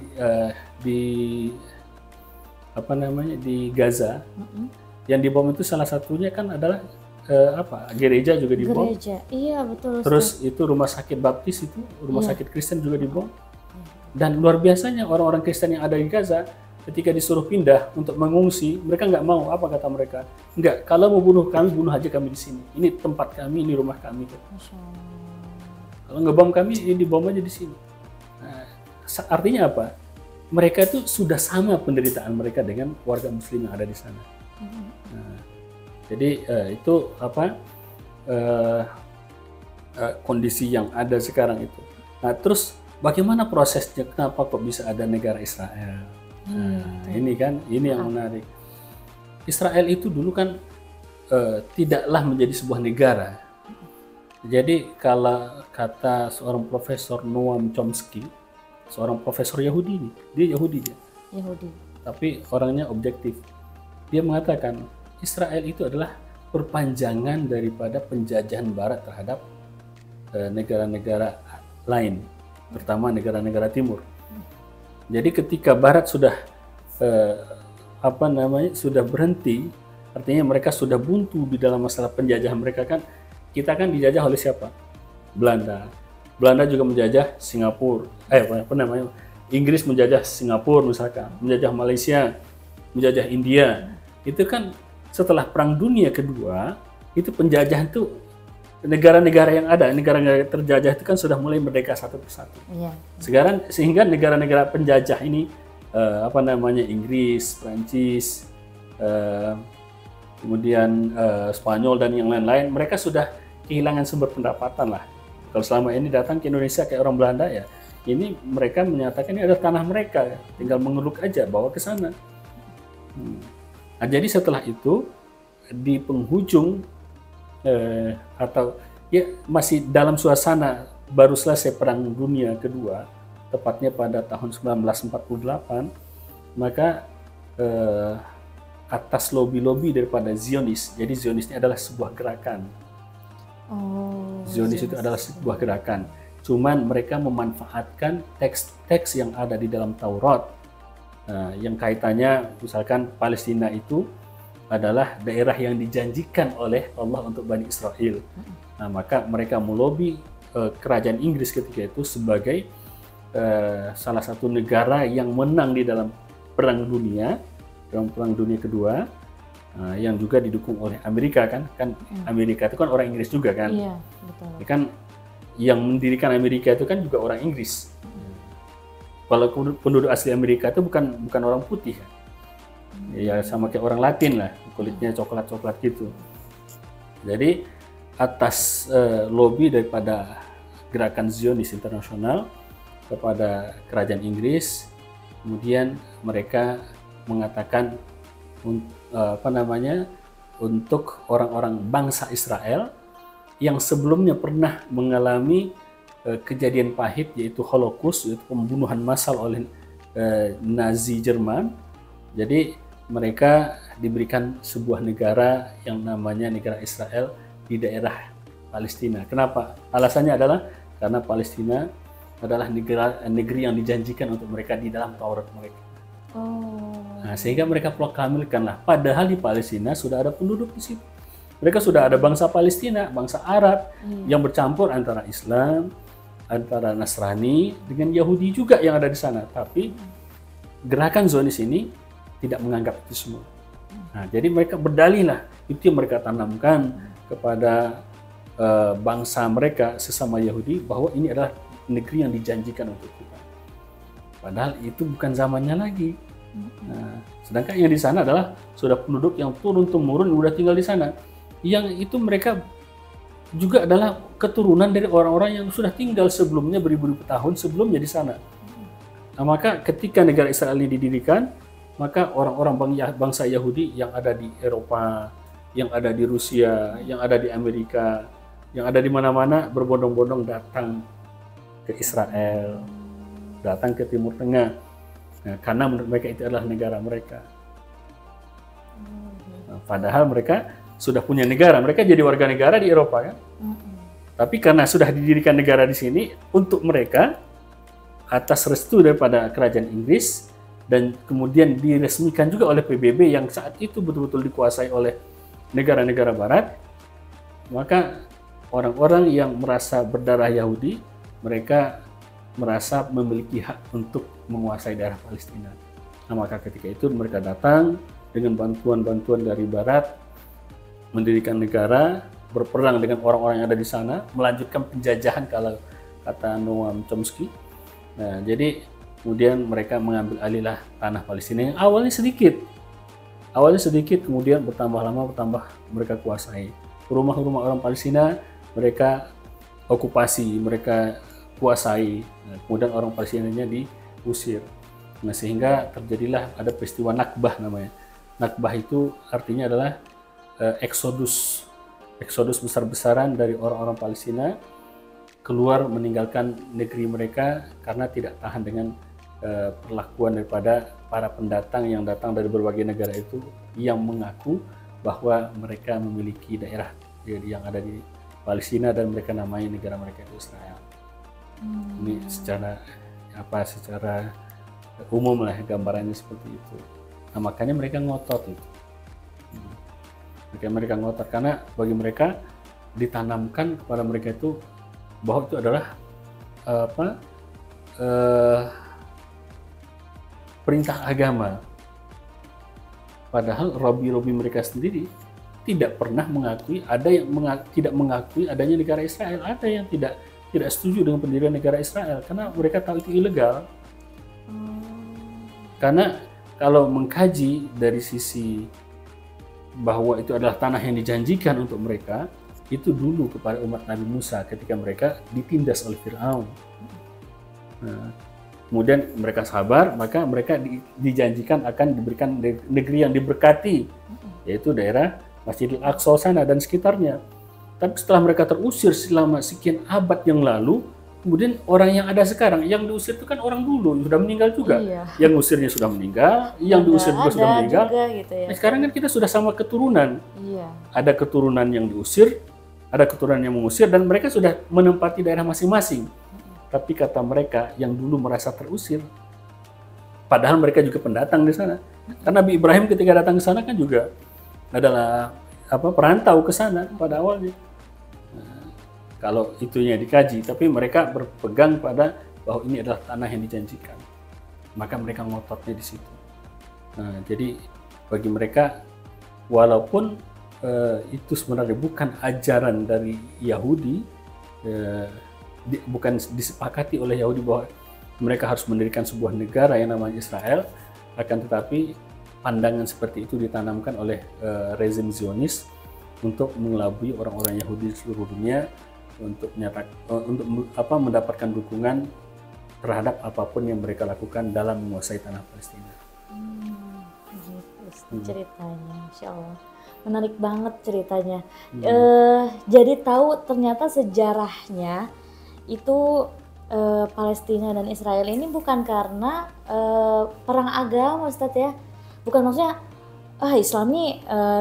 di Gaza yang dibom itu salah satunya kan adalah gereja juga dibom. Gereja, iya betul. Terus itu rumah sakit baptis, itu rumah sakit Kristen juga dibom. Dan luar biasanya orang-orang Kristen yang ada di Gaza ketika disuruh pindah untuk mengungsi, mereka nggak mau. Apa kata mereka? Nggak, kalau mau bunuh kami, bunuh aja kami di sini. Ini tempat kami, ini rumah kami. Kalau ngebom kami, ini dibom aja di sini. Nah, artinya apa? Mereka itu sudah sama penderitaan mereka dengan warga Muslim yang ada di sana. Nah, jadi itu kondisi yang ada sekarang itu. Nah, terus bagaimana prosesnya? Kenapa kok bisa ada negara Israel? Nah, ini yang menarik. Israel itu dulu kan tidaklah menjadi sebuah negara. Jadi kalau kata seorang profesor Noam Chomsky, seorang profesor Yahudi, dia Yahudi. Tapi orangnya objektif. Dia mengatakan Israel itu adalah perpanjangan daripada penjajahan Barat terhadap negara-negara lain, terutama negara-negara Timur. Jadi ketika Barat sudah sudah berhenti, artinya mereka sudah buntu di dalam masalah penjajahan mereka kan. Kita kan dijajah oleh siapa? Belanda. Belanda juga menjajah Singapura. Inggris menjajah Singapura misalkan, menjajah Malaysia, menjajah India. Itu kan setelah Perang Dunia Kedua, itu penjajahan itu negara-negara yang ada, negara-negara terjajah itu kan sudah mulai merdeka satu persatu. Iya. Sekarang sehingga negara-negara penjajah ini Inggris, Prancis, kemudian Spanyol dan yang lain-lain, mereka sudah kehilangan sumber pendapatan lah. Kalau selama ini datang ke Indonesia kayak orang Belanda ya, ini mereka menyatakan ini adalah tanah mereka, tinggal mengeruk aja bawa ke sana. Nah, jadi setelah itu di penghujung atau ya masih dalam suasana baru selesai Perang Dunia Kedua, tepatnya pada tahun 1948, maka atas lobby-lobby daripada Zionis. Jadi Zionis ini adalah sebuah gerakan. Zionis itu adalah sebuah gerakan. Cuman mereka memanfaatkan teks-teks yang ada di dalam Taurat, yang kaitannya misalkan Palestina itu adalah daerah yang dijanjikan oleh Allah untuk Bani Israel. Nah, maka mereka melobi kerajaan Inggris ketika itu sebagai salah satu negara yang menang di dalam Perang Dunia Kedua, yang juga didukung oleh Amerika kan Amerika itu kan orang Inggris juga kan. Iya, betul. Kan yang mendirikan Amerika itu kan juga orang Inggris. Kalau penduduk asli Amerika itu bukan orang putih kan. Ya sama kayak orang Latin lah, kulitnya coklat-coklat gitu. Jadi atas lobby daripada gerakan Zionis internasional kepada kerajaan Inggris, kemudian mereka mengatakan untuk orang-orang bangsa Israel yang sebelumnya pernah mengalami kejadian pahit, yaitu Holocaust, yaitu pembunuhan massal oleh Nazi Jerman. Jadi mereka diberikan sebuah negara yang namanya negara Israel di daerah Palestina. Kenapa? Alasannya adalah karena Palestina adalah negeri yang dijanjikan untuk mereka di dalam Taurat mereka. Nah, sehingga mereka proklamirkanlah, padahal di Palestina sudah ada penduduk di situ. Mereka sudah ada bangsa Palestina, bangsa Arab yang bercampur antara Islam, antara Nasrani dengan Yahudi juga yang ada di sana. Tapi gerakan Zionis ini tidak menganggap itu semua. Nah, jadi mereka berdalih lah, itu yang mereka tanamkan kepada bangsa mereka sesama Yahudi bahwa ini adalah negeri yang dijanjikan untuk kita. Padahal itu bukan zamannya lagi. Nah, sedangkan yang di sana adalah sudah penduduk yang turun-temurun udah tinggal di sana. Yang itu mereka juga adalah keturunan dari orang-orang yang sudah tinggal sebelumnya beribu-ribu tahun sebelumnya di sana. Nah, maka ketika negara Israel ini didirikan, maka orang-orang bangsa Yahudi yang ada di Eropa, yang ada di Rusia, yang ada di Amerika, yang ada di mana-mana berbondong-bondong datang ke Israel, datang ke Timur Tengah. Nah, karena menurut mereka itu adalah negara mereka. Nah, padahal mereka sudah punya negara, mereka jadi warga negara di Eropa kan. Tapi karena sudah didirikan negara di sini untuk mereka atas restu daripada kerajaan Inggris dan kemudian diresmikan juga oleh PBB yang saat itu betul-betul dikuasai oleh negara-negara Barat, maka orang-orang yang merasa berdarah Yahudi, mereka merasa memiliki hak untuk menguasai daerah Palestina. Nah, maka ketika itu mereka datang dengan bantuan-bantuan dari Barat, mendirikan negara, berperang dengan orang-orang yang ada di sana, melanjutkan penjajahan kalau kata Noam Chomsky. Nah, jadi kemudian mereka mengambil alihlah tanah Palestina yang awalnya sedikit. Awalnya sedikit, kemudian bertambah lama, bertambah mereka kuasai. Rumah-rumah orang Palestina mereka okupasi, mereka kuasai. Nah, kemudian orang Palestinanya diusir. Nah, sehingga terjadilah ada peristiwa Nakbah namanya. Nakbah itu artinya adalah eksodus besar-besaran dari orang-orang Palestina keluar meninggalkan negeri mereka karena tidak tahan dengan perlakuan daripada para pendatang yang datang dari berbagai negara itu yang mengaku bahwa mereka memiliki daerah yang ada di Palestina dan mereka namai negara mereka itu Israel. Ini secara umum lah gambarannya seperti itu. Nah, makanya mereka ngotot itu. Mereka ngotot karena bagi mereka ditanamkan kepada mereka itu bahwa itu adalah perintah agama. Padahal robi-robi mereka sendiri tidak pernah mengakui, ada yang tidak mengakui adanya negara Israel, ada yang tidak setuju dengan pendirian negara Israel karena mereka tahu itu ilegal. Karena kalau mengkaji dari sisi bahwa itu adalah tanah yang dijanjikan untuk mereka, itu dulu kepada umat Nabi Musa ketika mereka ditindas oleh Fir'aun. Nah, kemudian mereka sabar, maka mereka dijanjikan akan diberikan negeri yang diberkati, yaitu daerah Masjidil Aqsa sana dan sekitarnya. Tapi setelah mereka terusir selama sekian abad yang lalu, kemudian orang yang ada sekarang, yang diusir itu kan orang dulu, sudah meninggal juga. Iya. Yang usirnya sudah meninggal, yang diusir juga sudah meninggal. Juga, gitu ya. Nah, sekarang kan kita sudah sama keturunan. Iya. Ada keturunan yang diusir, ada keturunan yang mengusir, dan mereka sudah menempati daerah masing-masing. Tapi kata mereka yang dulu merasa terusir, padahal mereka juga pendatang di sana. Karena Nabi Ibrahim ketika datang ke sana kan juga adalah perantau ke sana pada awalnya. Kalau itunya dikaji, tapi mereka berpegang pada bahwa ini adalah tanah yang dijanjikan. Maka mereka ngototnya di situ. Nah, jadi bagi mereka, walaupun itu sebenarnya bukan ajaran dari Yahudi, bukan disepakati oleh Yahudi bahwa mereka harus mendirikan sebuah negara yang namanya Israel, akan tetapi pandangan seperti itu ditanamkan oleh rezim Zionis untuk mengelabui orang-orang Yahudi di seluruh dunia untuk mendapatkan dukungan terhadap apapun yang mereka lakukan dalam menguasai tanah Palestina. Gitu ceritanya, Insya Allah. Menarik banget ceritanya. Jadi tahu ternyata sejarahnya itu Palestina dan Israel ini bukan karena perang agama, Ustadz ya. Bukan maksudnya Islam ini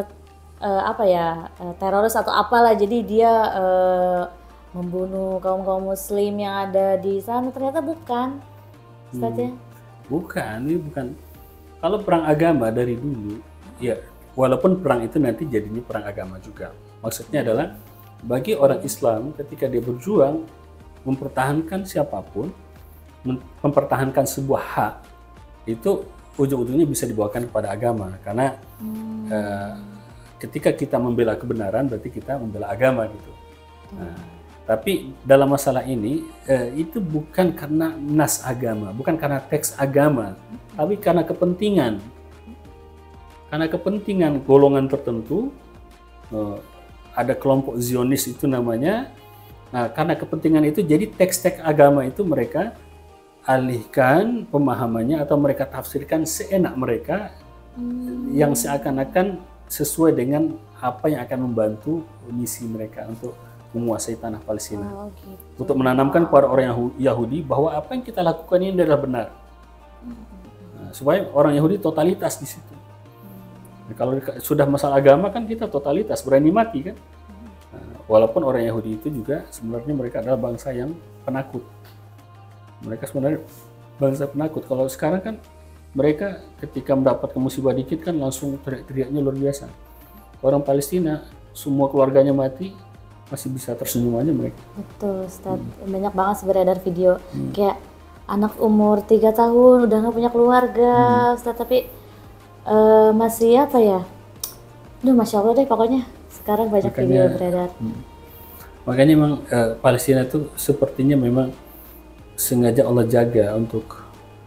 teroris atau apalah, jadi dia membunuh kaum muslim yang ada di sana. Ternyata bukan, Ustadz ya. Bukan, ini bukan. Kalau perang agama dari dulu, ya walaupun perang itu nanti jadinya perang agama juga. Maksudnya adalah bagi orang Islam ketika dia berjuang mempertahankan siapapun, mempertahankan sebuah hak, itu ujung-ujungnya bisa dibawakan kepada agama. Karena ketika kita membela kebenaran berarti kita membela agama gitu. Nah, tapi dalam masalah ini itu bukan karena nas agama, bukan karena teks agama, tapi karena kepentingan. Karena kepentingan golongan tertentu, ada kelompok Zionis itu namanya. Nah, karena kepentingan itu jadi teks-teks agama itu mereka alihkan pemahamannya atau mereka tafsirkan seenak mereka yang seakan-akan sesuai dengan apa yang akan membantu misi mereka untuk menguasai tanah Palestina. gitu. Untuk menanamkan kepada orang Yahudi bahwa apa yang kita lakukan ini adalah benar. Nah, supaya orang Yahudi totalitas di situ. Nah, kalau sudah masalah agama kan kita totalitas, berani mati kan. Nah, walaupun orang Yahudi itu juga sebenarnya mereka adalah bangsa yang penakut. Mereka sebenarnya bangsa penakut. Kalau sekarang kan mereka ketika mendapatkan musibah dikit kan langsung teriak-teriaknya luar biasa. Orang Palestina semua keluarganya mati masih bisa tersenyum aja mereka. Betul, Ustaz. Banyak banget sih beredar video kayak anak umur 3 tahun udah nggak punya keluarga, Ustaz, tapi masih apa ya? Duh, Masya Allah deh pokoknya. Sekarang banyak video beredar. Makanya memang Palestina itu sepertinya memang sengaja Allah jaga untuk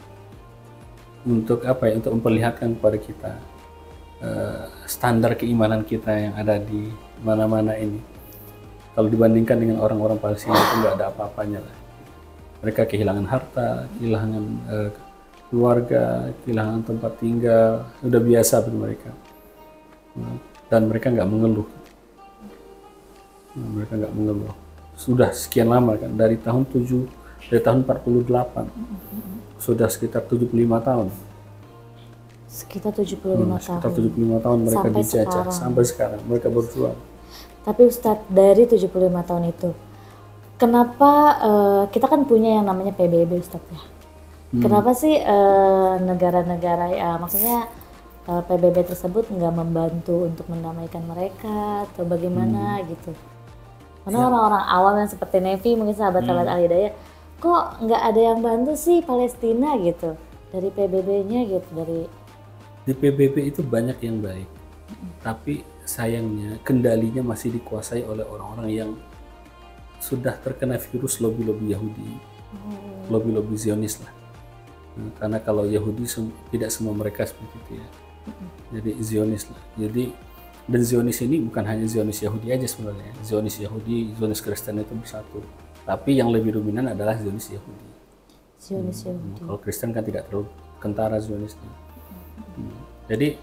apa ya? Untuk memperlihatkan kepada kita standar keimanan kita yang ada di mana-mana ini. Kalau dibandingkan dengan orang-orang Palestina itu nggak ada apa-apanya lah. Mereka kehilangan harta, kehilangan keluarga, kehilangan tempat tinggal, udah biasa bagi mereka. Dan mereka nggak mengeluh. Mereka nggak mengeluh. Sudah sekian lama kan, dari tahun 48, sudah sekitar 75 tahun. Sekitar 75 tahun. Sekitar 75 tahun mereka dijajah sampai sekarang mereka berjuang. Tapi Ustadz, dari 75 tahun itu, kenapa kita kan punya yang namanya PBB, Ustadz ya? Kenapa sih negara-negara, maksudnya PBB tersebut nggak membantu untuk mendamaikan mereka atau bagaimana gitu? Karena orang-orang awam yang seperti Nevi, mungkin sahabat-sahabat Al-Hidayah, kok nggak ada yang bantu sih Palestina gitu? Dari PBB-nya gitu, Di PBB itu banyak yang baik, tapi sayangnya kendalinya masih dikuasai oleh orang-orang yang sudah terkena virus lobby-lobby Yahudi, lobby-lobby Zionis lah. Nah, karena kalau Yahudi tidak semua mereka seperti itu ya. Jadi Zionis lah. Jadi dan Zionis ini bukan hanya Zionis Yahudi aja sebenarnya. Zionis Yahudi, Zionis Kristen itu bersatu. Tapi yang lebih dominan adalah Zionis Yahudi. Zionis Yahudi. Kalau Kristen kan tidak terlalu kentara Zionisnya. Jadi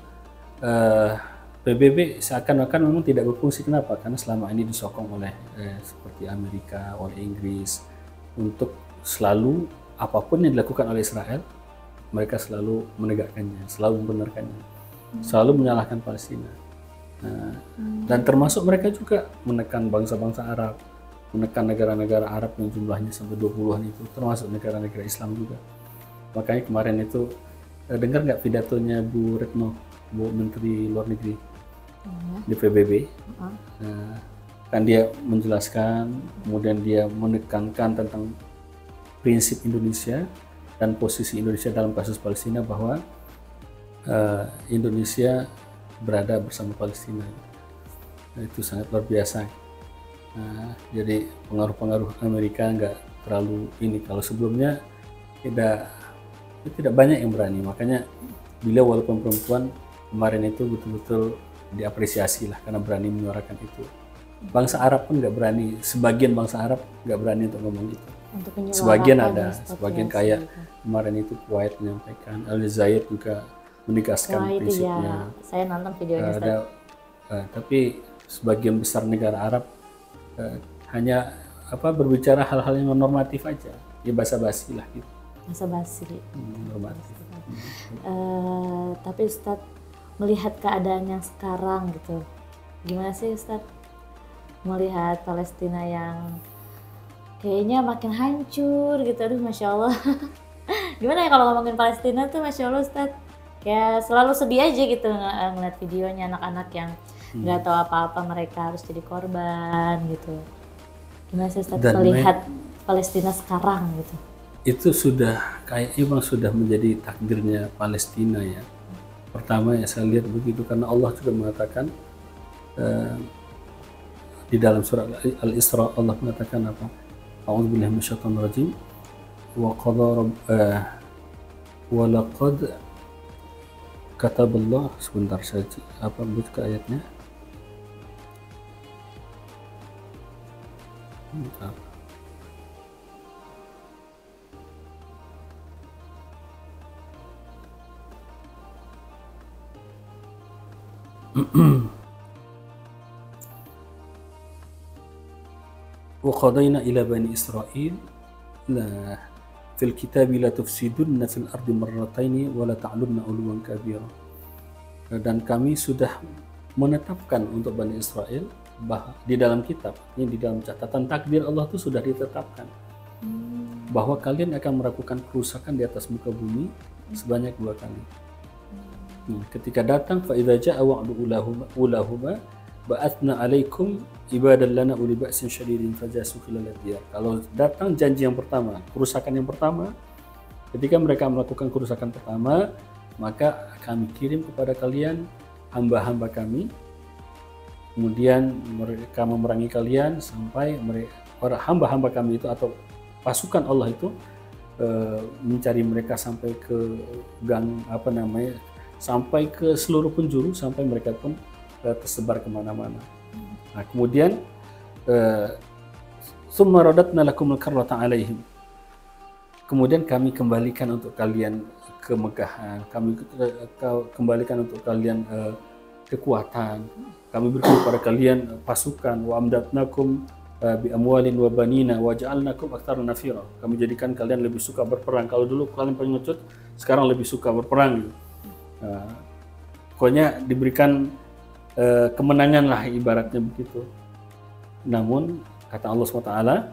PBB seakan-akan memang tidak berfungsi. Kenapa? Karena selama ini disokong oleh seperti Amerika, oleh Inggris untuk selalu apapun yang dilakukan oleh Israel, mereka selalu menegakkannya, selalu membenarkannya, selalu menyalahkan Palestina. Nah, dan termasuk mereka juga menekan bangsa-bangsa Arab, menekan negara-negara Arab yang jumlahnya sampai 20-an itu, termasuk negara-negara Islam juga. Makanya kemarin itu dengar nggak pidatonya Bu Retno, Bu Menteri Luar Negeri di PBB? Nah, kan dia menjelaskan, kemudian dia menekankan tentang prinsip Indonesia dan posisi Indonesia dalam kasus Palestina, bahwa Indonesia berada bersama Palestina. Nah, itu sangat luar biasa. Nah, jadi pengaruh-pengaruh Amerika nggak terlalu ini. Kalau sebelumnya tidak banyak yang berani. Makanya beliau walaupun perempuan kemarin itu betul-betul diapresiasi lah karena berani menyuarakan itu. Bangsa Arab pun nggak berani, sebagian bangsa Arab nggak berani untuk ngomong gitu. Sebagian ada, sebagian kayak kemarin itu Kuwait menyampaikan, Al-Zayed juga menegaskan prinsipnya. Ya, saya nonton videonya. Tapi sebagian besar negara Arab hanya berbicara hal-hal yang normatif aja, ya basa-basi lah gitu. Basa-basi. Normatif. Tapi Ustadz, melihat keadaan yang sekarang gitu, gimana sih Ustadz melihat Palestina yang kayaknya makin hancur gitu? Aduh, Masya Allah. Gimana ya kalau ngomongin Palestina tuh, Masya Allah Ustadz, kayak selalu sedih aja gitu ngeliat videonya anak-anak yang nggak tahu apa-apa, mereka harus jadi korban gitu. Gimana sih Ustadz melihat Palestina sekarang gitu? Itu emang sudah menjadi takdirnya Palestina ya. Pertama ya saya lihat begitu karena Allah juga mengatakan di dalam surah Al-Isra, Allah mengatakan apa? A'udzubillahi minasyaitonir rajim. Wa laqad kataballah, sebentar saja buka ayatnya. Bentar. wa qadayna ila bani Israil la fil kitabi la tufsidunna fil ardi marrataini wa la ta'lunna 'uluwan kabira. Dan kami sudah menetapkan untuk Bani Israel di dalam kitab, ini di dalam catatan takdir Allah itu sudah ditetapkan bahwa kalian akan melakukan kerusakan di atas muka bumi sebanyak 2 kali. Ketika datang fa idza ja'a wa'du ulahuma ba'athna 'alaikum ibadan lana uli ba'sin syadidin fajasu khilal diyar. Kalau datang janji yang pertama, kerusakan yang pertama, ketika mereka melakukan kerusakan pertama, maka kami kirim kepada kalian hamba-hamba kami, kemudian mereka memerangi kalian sampai hamba-hamba kami itu atau pasukan Allah itu mencari mereka sampai ke gang sampai ke seluruh penjuru, sampai mereka pun tersebar kemana-mana. Nah, kemudian summa radatna lakumul karrata alaihim, kemudian kami kembalikan untuk kalian kemegahan, kami kembalikan untuk kalian kekuatan, kami berikan kepada kalian pasukan, wa amdatnakum bi amwalin wa banina wa ja'alnakum aktsara nafira, kami jadikan kalian lebih suka berperang. Kalau dulu kalian pengecut, sekarang lebih suka berperang. Pokoknya diberikan kemenangan lah, ibaratnya begitu. Namun kata Allah SWT,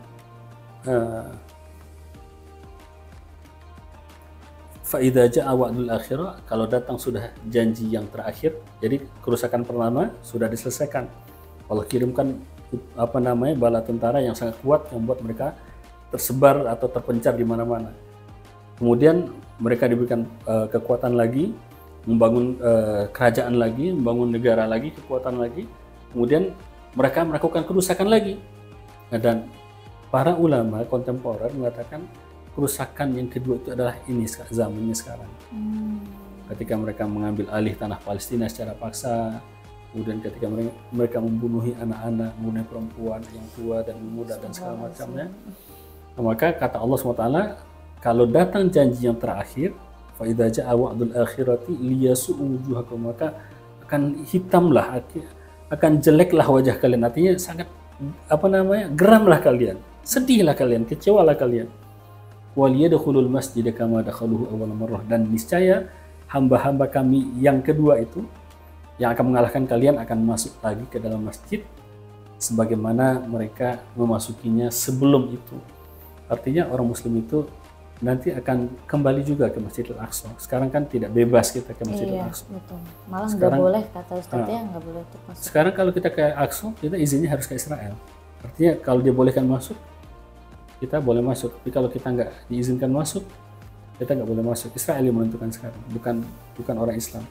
fa'idha ja'a wa'dul akhirah, kalau datang sudah janji yang terakhir, jadi kerusakan pertama sudah diselesaikan. Allah kirimkan bala tentara yang sangat kuat yang membuat mereka tersebar atau terpencar di mana-mana. Kemudian mereka diberikan kekuatan lagi, membangun kerajaan lagi, membangun negara lagi, kekuatan lagi. Kemudian mereka melakukan kerusakan lagi. Nah, dan para ulama kontemporer mengatakan kerusakan yang kedua itu adalah ini zamannya sekarang. Ketika mereka mengambil alih tanah Palestina secara paksa, kemudian ketika mereka membunuhi anak-anak, membunuh perempuan yang tua dan muda dan segala macamnya. Nah, maka kata Allah SWT, kalau datang janji yang terakhir, fa idza ja'a wa'dul akhirati liyasu'u wujuhakum, maka akan hitamlah, akan jeleklah wajah kalian. Artinya sangat geramlah kalian, sedihlah kalian, kecewalah kalian. Waliyadkhulul masjid kama dakhaluhu awwal marrah, dan niscaya hamba-hamba kami yang kedua itu yang akan mengalahkan kalian akan masuk lagi ke dalam masjid sebagaimana mereka memasukinya sebelum itu. Artinya orang muslim itu nanti akan kembali juga ke Masjidil Aqsa. Sekarang kan tidak bebas kita ke Masjidil Aqsa. Betul. Malah nggak boleh, kata Ustadznya nggak boleh masuk. Sekarang kalau kita ke Aqsa, kita izinnya harus ke Israel. Artinya kalau dia bolehkan masuk, kita boleh masuk. Tapi kalau kita nggak diizinkan masuk, kita nggak boleh masuk. Israel yang menentukan sekarang, bukan orang Islam.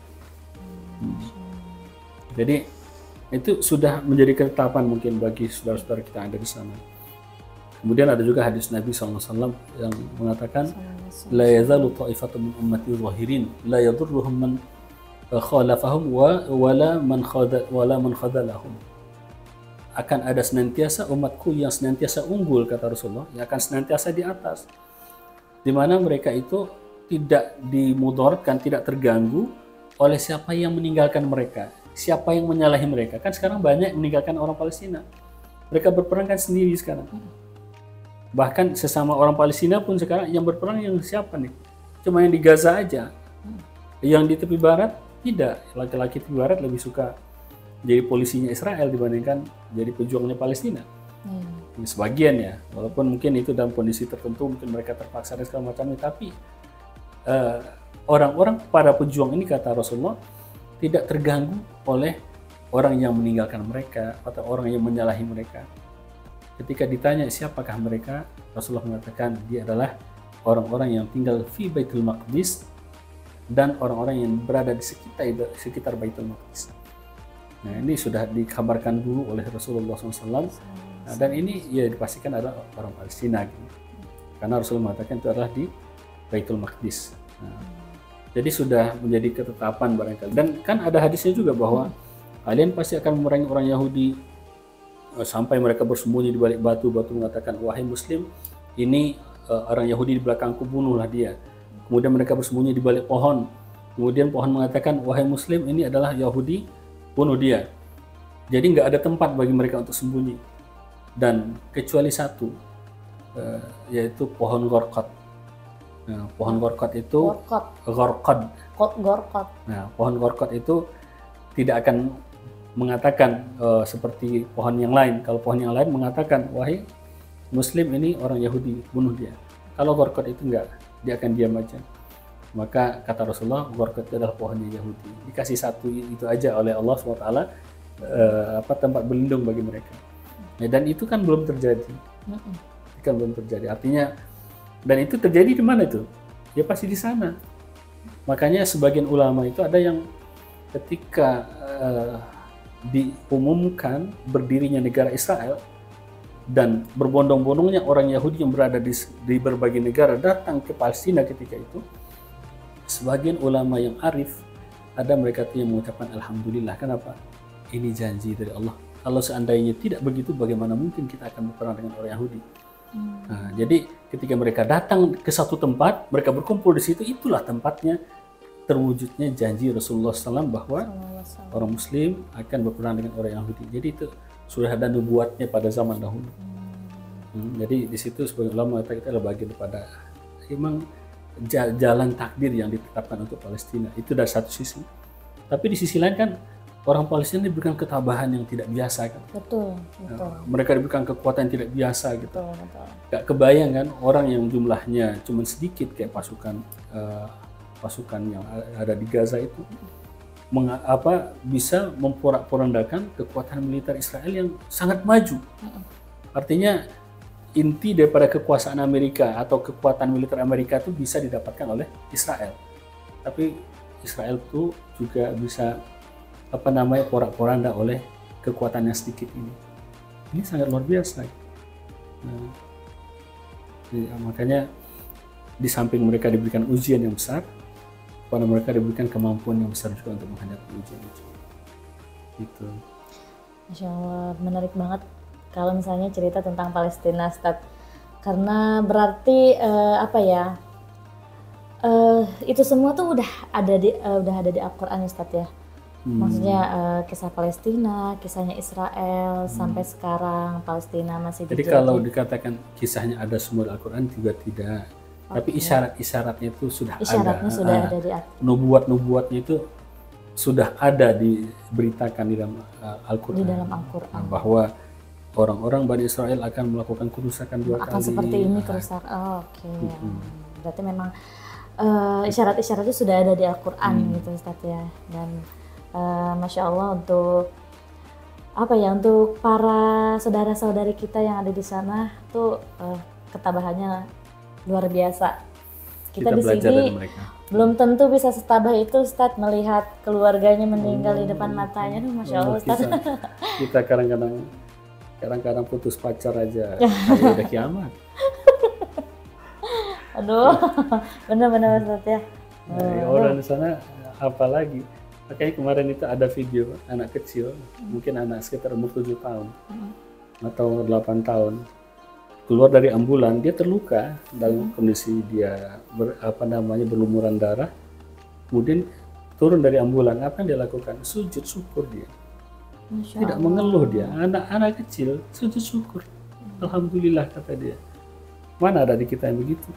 Jadi itu sudah menjadi ketetapan mungkin bagi saudara-saudara kita yang ada di sana. Kemudian ada juga hadis Nabi SAW yang mengatakan, la yazalu ta'ifatun min ummati zahirin la yadurruhum man khalafahum wala man khadalahum. Akan ada senantiasa umatku yang senantiasa unggul, kata Rasulullah, yang akan senantiasa di atas, di mana mereka itu tidak dimudaratkan, tidak terganggu oleh siapa yang meninggalkan mereka, siapa yang menyalahi mereka. Kan sekarang banyak meninggalkan orang Palestina, mereka berperang kan sendiri sekarang. Bahkan sesama orang Palestina pun sekarang yang berperang yang siapa nih? Cuma yang di Gaza aja. Yang di tepi barat tidak. Laki-laki tepi barat lebih suka jadi polisinya Israel dibandingkan jadi pejuangnya Palestina. Sebagian ya, walaupun mungkin itu dalam kondisi tertentu, mungkin mereka terpaksa dan segala macamnya. Tapi orang-orang para pejuang ini, kata Rasulullah, tidak terganggu oleh orang yang meninggalkan mereka atau orang yang menyalahi mereka. Ketika ditanya siapakah mereka, Rasulullah mengatakan dia adalah orang-orang yang tinggal fi Baitul Maqdis dan orang-orang yang berada di sekitar Baitul Maqdis. Nah, ini sudah dikabarkan dulu oleh Rasulullah SAW. Nah, dan ini ya dipastikan adalah orang Palestina gitu. Karena Rasulullah mengatakan itu adalah di Baitul Maqdis. Nah, jadi sudah menjadi ketetapan barangkali. Dan kan ada hadisnya juga bahwa kalian pasti akan memerangi orang Yahudi sampai mereka bersembunyi di balik batu. Batu mengatakan, wahai Muslim, ini orang Yahudi di belakangku, bunuhlah dia. Kemudian mereka bersembunyi di balik pohon. Kemudian pohon mengatakan, wahai Muslim, ini adalah Yahudi, bunuh dia. Jadi nggak ada tempat bagi mereka untuk sembunyi. dan kecuali satu, yaitu pohon gorkot. Nah, pohon gorkot itu gorkot. Nah, pohon gorkot itu tidak akan mengatakan seperti pohon yang lain. Kalau pohon yang lain mengatakan, wahai Muslim, ini orang Yahudi, bunuh dia. Kalau gorkot itu enggak, dia akan diam aja. Maka kata Rasulullah, gorkot itu adalah pohonnya Yahudi. Dikasih satu itu aja oleh Allah SWT, tempat berlindung bagi mereka. Ya, dan itu kan belum terjadi. Itu kan belum terjadi. Artinya, dan itu terjadi di mana itu? Ya pasti di sana. Makanya sebagian ulama itu ada yang ketika diumumkan berdirinya negara Israel dan berbondong-bondongnya orang Yahudi yang berada di berbagai negara datang ke Palestina ketika itu, sebagian ulama yang arif ada mereka yang mengucapkan alhamdulillah. Kenapa? Ini janji dari Allah. Kalau seandainya tidak begitu, bagaimana mungkin kita akan berperang dengan orang Yahudi? Nah, jadi ketika mereka datang ke satu tempat, mereka berkumpul di situ, itulah tempatnya terwujudnya janji Rasulullah SAW bahwa orang Muslim akan berperang dengan orang Yahudi. Jadi itu sudah ada nubuatnya pada zaman dahulu. Jadi di situ sebagai ulama kita adalah bagian daripada memang jalan takdir yang ditetapkan untuk Palestina. Itu dari satu sisi. Tapi di sisi lain kan orang Palestina diberikan ketabahan yang tidak biasa kan. Betul. Mereka diberikan kekuatan yang tidak biasa gitu. Betul. Gak kebayang kan orang yang jumlahnya cuma sedikit kayak pasukan yang ada di Gaza itu bisa memporak-porandakan kekuatan militer Israel yang sangat maju. Artinya inti daripada kekuasaan Amerika atau kekuatan militer Amerika itu bisa didapatkan oleh Israel. Tapi Israel itu juga bisa porak-poranda oleh kekuatan yang sedikit ini. Ini sangat luar biasa. Nah, makanya di samping mereka diberikan ujian yang besar, pada mereka diberikan kemampuan yang besar juga untuk menghadapi ujian itu. Gitu. Masya Allah, menarik banget kalau misalnya cerita tentang Palestina, Ustaz. Karena berarti itu semua tuh udah ada di Al-Quran, Ustaz ya. Maksudnya kisah Palestina, kisahnya Israel sampai sekarang Palestina masih dijajah. Jadi kalau dikatakan kisahnya ada semua di Al-Quran juga tidak. Tapi isyarat-isyaratnya itu sudah ada di nubuat-nubuatnya itu sudah ada diberitakan di dalam Al-Quran. Bahwa orang-orang Bani Israel akan melakukan kerusakan dua kali. Akan seperti ini kerusakan. Berarti memang isyarat-isyaratnya sudah ada di Al-Quran gitu Ustaz ya. Dan Masya Allah untuk untuk para saudara-saudari kita yang ada di sana tuh ketabahannya luar biasa. Kita di sini belum tentu bisa setabah itu Ustaz, melihat keluarganya meninggal di depan matanya. Masya Allah Ustaz. Kita kadang-kadang putus pacar aja kayak udah kiamat. Aduh, benar-benar Ustaz ya. Orang di sana apalagi. Makanya kemarin itu ada video anak kecil, mungkin anak sekitar umur 7 tahun atau 8 tahun, keluar dari ambulan, dia terluka dalam kondisi dia berlumuran darah, kemudian turun dari ambulan. Apa yang dia lakukan? Sujud syukur dia. Tidak mengeluh dia, anak-anak kecil sujud syukur. Alhamdulillah kata dia. Mana ada di kita yang begitu?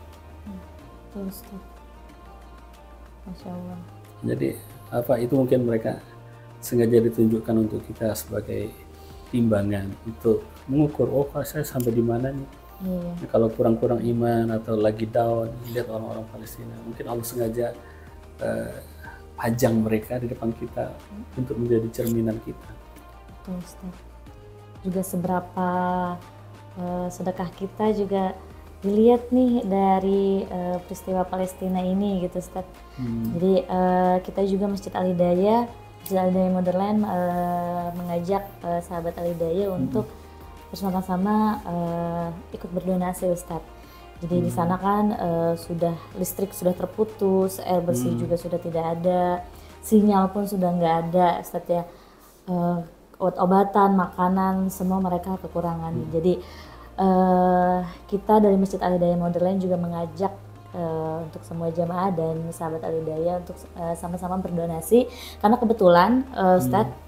Masya Allah. Jadi itu mungkin mereka sengaja ditunjukkan untuk kita sebagai timbangan untuk mengukur, saya sampai di mana nih. Nah, kalau kurang-kurang iman atau lagi down, lihat orang-orang Palestina, mungkin Allah sengaja pajang mereka di depan kita untuk menjadi cerminan kita. Betul, Ustaz. Juga seberapa sedekah kita juga dilihat nih dari peristiwa Palestina ini gitu Ustaz. Jadi kita juga Masjid Al-Hidayah Motherland mengajak sahabat Al-Hidayah untuk bersama-sama ikut berdonasi Ustaz. Jadi di sana kan listrik sudah terputus, air bersih juga sudah tidak ada, sinyal pun sudah nggak ada Ustaz ya. Obat-obatan, makanan, semua mereka kekurangan. Jadi kita dari Masjid Al-Hidayah Motherland juga mengajak untuk semua jamaah dan sahabat Al-Hidayah untuk sama-sama berdonasi, karena kebetulan Ustaz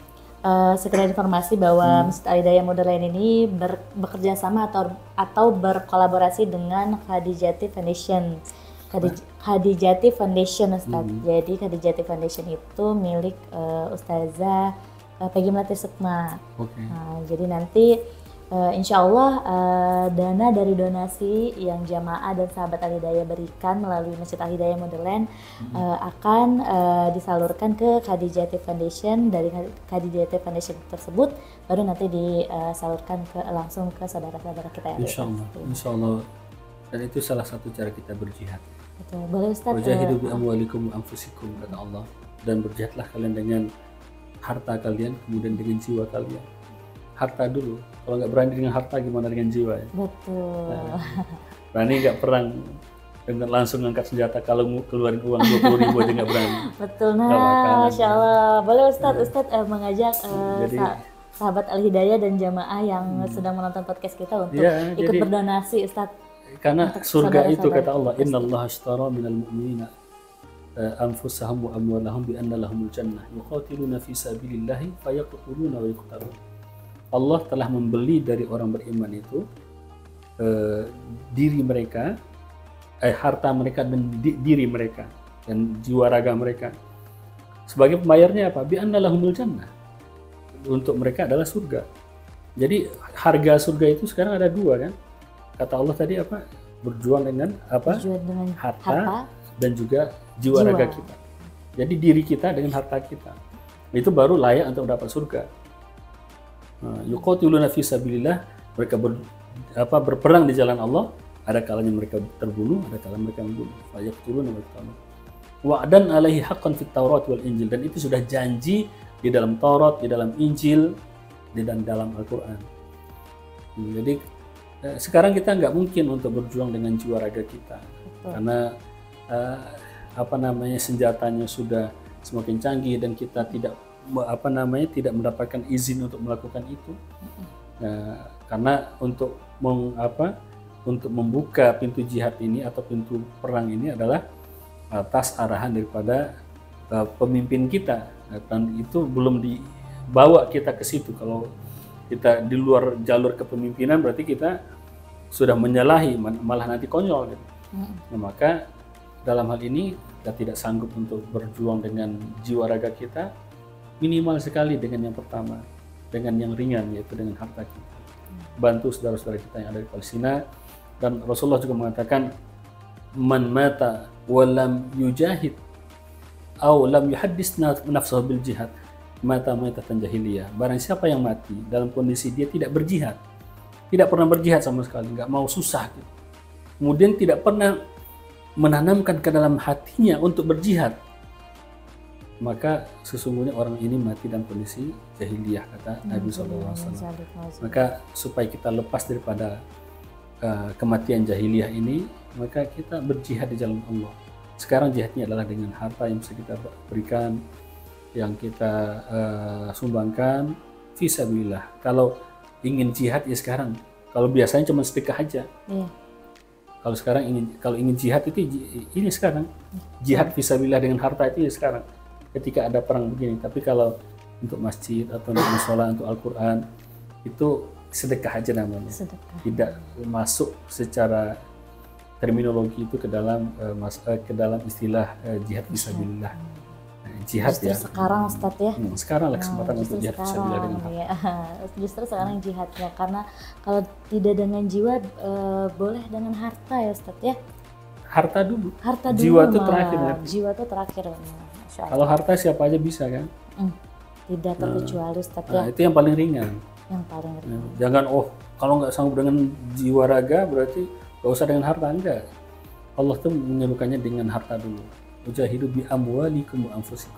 sekedar informasi bahwa Masjid Al Hidayah Modern ini bekerja sama atau berkolaborasi dengan Khadijati Foundation. Khadijati Foundation, Ustaz. Jadi Khadijati Foundation itu milik Ustazah Peggy Melati Sukma. Jadi nanti insya Allah dana dari donasi yang jamaah dan sahabat Al Hidayah berikan melalui Masjid Al Hidayah Modern akan disalurkan ke Khadijati Foundation. Dari Khadijati Foundation tersebut baru nanti disalurkan langsung ke saudara-saudara kita yang Insya Allah. Dan itu salah satu cara kita berjihad. Betul. Boleh Ustaz. Wajahidu bi amwalikum wa anfusikum, kata Allah. Dan berjihadlah kalian dengan harta kalian, kemudian dengan jiwa kalian. Harta dulu. Kalau nggak berani dengan harta, gimana dengan jiwa ya? Betul. Berani nggak perang dengan langsung ngangkat senjata, kalau mau keluarin uang 20.000 aja nggak berani. Betul. Nah, Masya Allah. Boleh Ustaz mengajak sahabat Al Hidayah dan jamaah yang sedang menonton podcast kita untuk ikut berdonasi, Ustaz. Karena surga itu kata Allah, Innallaha ashtara minal mu'minina anfusahum wa amwalahum bi anna lahumul jannah yuqatiluna fi sabilillahi fayaqtuluna wa yuqtalun. Allah telah membeli dari orang beriman itu diri mereka, harta mereka dan diri mereka dan jiwa raga mereka. Sebagai pembayarnya apa? Bi anna lahumul jannah. Untuk mereka adalah surga. Jadi harga surga itu sekarang ada dua kan? Kata Allah tadi apa? Berjuang dengan apa? Berjuang dengan harta dan juga jiwa raga kita. Jadi diri kita dengan harta kita. Itu baru layak untuk mendapat surga. Yuqatiluna fi sabilillah, mereka berperang di jalan Allah, ada kalanya mereka terbunuh, ada kalanya mereka membunuh. Fayaqtuluna wa yuqtalun. Wa'dan 'alaihi haqqan fit Taurat wal Injil, dan itu sudah janji di dalam Taurat, di dalam Injil, dan dalam Al-Qur'an. Jadi sekarang kita nggak mungkin untuk berjuang dengan jiwa raga kita. Karena senjatanya sudah semakin canggih dan kita tidak mendapatkan izin untuk melakukan itu. Karena untuk membuka pintu jihad ini atau pintu perang ini adalah atas arahan daripada pemimpin kita, dan itu belum dibawa kita ke situ. Kalau kita di luar jalur kepemimpinan berarti kita sudah menyalahi, malah nanti konyol gitu. Nah, maka dalam hal ini kita tidak sanggup untuk berjuang dengan jiwa raga kita, minimal sekali dengan yang pertama, dengan yang ringan, yaitu dengan harta kita. Bantu saudara-saudara kita yang ada di Palestina. Dan Rasulullah juga mengatakan, man mata wa lam yujahid aw lam yuhaddis nafsahu bil jihad mata maitatan jahiliyah. Barang siapa yang mati dalam kondisi dia tidak berjihad, tidak pernah berjihad sama sekali, nggak mau susah gitu. Kemudian tidak pernah menanamkan ke dalam hatinya untuk berjihad, maka sesungguhnya orang ini mati dalam kondisi jahiliyah, kata Nabi SAW. Maka supaya kita lepas daripada kematian jahiliyah ini, maka kita berjihad di jalan Allah. Sekarang jihadnya adalah dengan harta yang bisa kita berikan, yang kita sumbangkan fisabilillah. Kalau ingin jihad ya sekarang. Kalau biasanya cuma sedekah aja. Iya. Kalau sekarang ingin jihad itu ini sekarang. Jihad fisabilillah dengan harta itu ya sekarang. Ketika ada perang begini. Tapi kalau untuk masjid atau untuk musola, untuk Al-Qur'an, itu sedekah aja namanya. Sedekah. Tidak masuk secara terminologi itu ke dalam istilah jihad fisabilillah. Jihad justru ya. Sekarang Ustadz ya. Sekarang lah kesempatan untuk jihad fisabilillah dengan harta. Ya. Justru sekarang jihadnya, karena kalau tidak dengan jiwa boleh dengan harta ya Ustadz ya. Harta dulu. Harta dulu. Jiwa itu terakhir. Jiwa itu terakhir. Kalau harta siapa aja bisa kan? Tidak terkecuali Ustadz ya. Itu yang paling ringan. Yang paling ringan. Jangan kalau nggak sanggup dengan jiwa raga berarti nggak usah dengan harta, enggak. Allah tuh menyebutkannya dengan harta dulu. Ujahidu bi amwalikum wa anfusikum.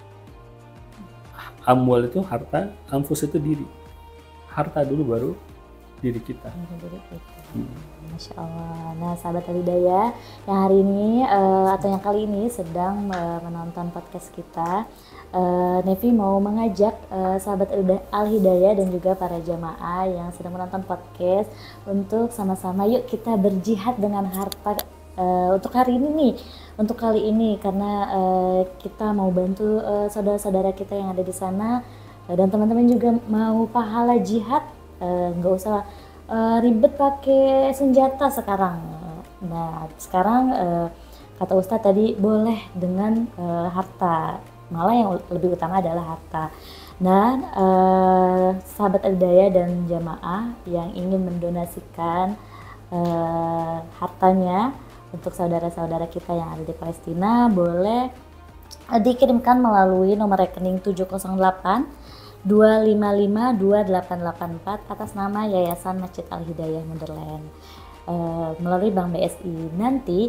Amwal itu harta, anfus itu diri. Harta dulu baru diri kita. Masya Allah. Nah, sahabat Al Hidayah yang hari ini atau yang kali ini sedang menonton podcast kita, Nevi mau mengajak sahabat Al Hidayah dan juga para jamaah yang sedang menonton podcast untuk sama-sama yuk kita berjihad dengan harta untuk hari ini nih, untuk kali ini, karena kita mau bantu saudara-saudara kita yang ada di sana Dan teman-teman juga mau pahala jihad, nggak usah ribet pakai senjata sekarang. Nah sekarang kata Ustadz tadi boleh dengan harta, malah yang lebih utama adalah harta. Dan sahabat Al-Hidayah dan jamaah yang ingin mendonasikan hartanya untuk saudara-saudara kita yang ada di Palestina, boleh dikirimkan melalui nomor rekening 708 255 2884 atas nama Yayasan Masjid Al-Hidayah Munderland melalui Bank BSI. Nanti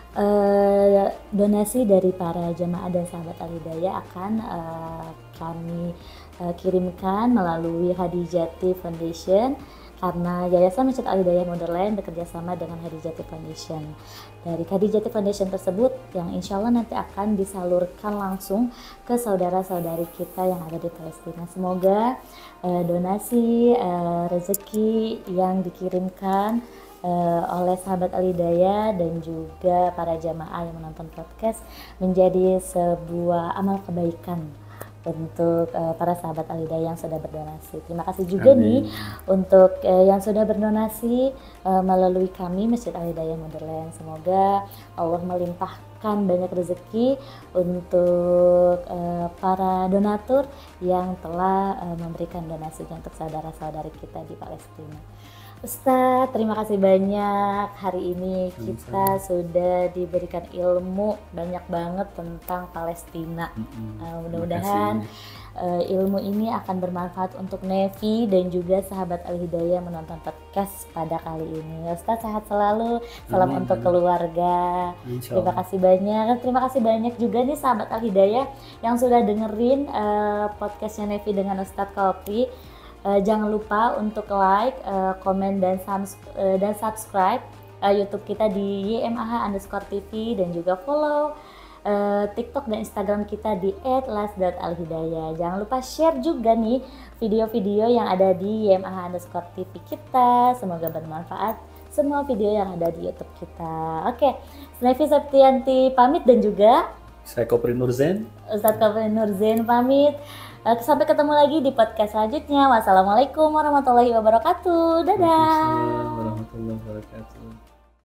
donasi dari para jamaah dan sahabat Al-Hidayah akan kami kirimkan melalui Hadijati Foundation, karena Yayasan Masjid Al-Hidayah Munderland bekerja sama dengan Hadijati Foundation. Dari Hadijati Foundation tersebut yang insya Allah nanti akan disalurkan langsung ke saudara-saudari kita yang ada di Palestina. Semoga donasi rezeki yang dikirimkan oleh sahabat Al-Hidayah dan juga para jamaah yang menonton podcast menjadi sebuah amal kebaikan untuk para sahabat Al-Hidayah yang sudah berdonasi. Terima kasih juga nih untuk yang sudah berdonasi melalui kami Masjid Al-Hidayah Munderland. Semoga Allah melimpahkan banyak rezeki untuk para donatur yang telah memberikan donasinya untuk saudara-saudari kita di Palestina. Ustadz, terima kasih banyak. Hari ini kita sudah diberikan ilmu banyak banget tentang Palestina. Mudah-mudahan ilmu ini akan bermanfaat untuk Nevi dan juga sahabat Al-Hidayah menonton podcast pada kali ini. Ustadz sehat selalu, salam untuk keluarga. Terima kasih banyak. Terima kasih banyak juga nih sahabat Al-Hidayah yang sudah dengerin podcastnya Nevi dengan Ustadz Kopri. Jangan lupa untuk like, komen dan subscribe YouTube kita di YMAH_TV dan juga follow TikTok dan Instagram kita di @las.alhidayah. Jangan lupa share juga nih video-video yang ada di YMAH_TV kita. Semoga bermanfaat semua video yang ada di YouTube kita. Oke, Nevi Septianti pamit dan juga saya Kopri Nurzain. Ustadz Kopri Nurzain pamit. Sampai ketemu lagi di podcast selanjutnya. Wassalamualaikum warahmatullahi wabarakatuh. Dadah. Waalaikumsalam warahmatullahi wabarakatuh.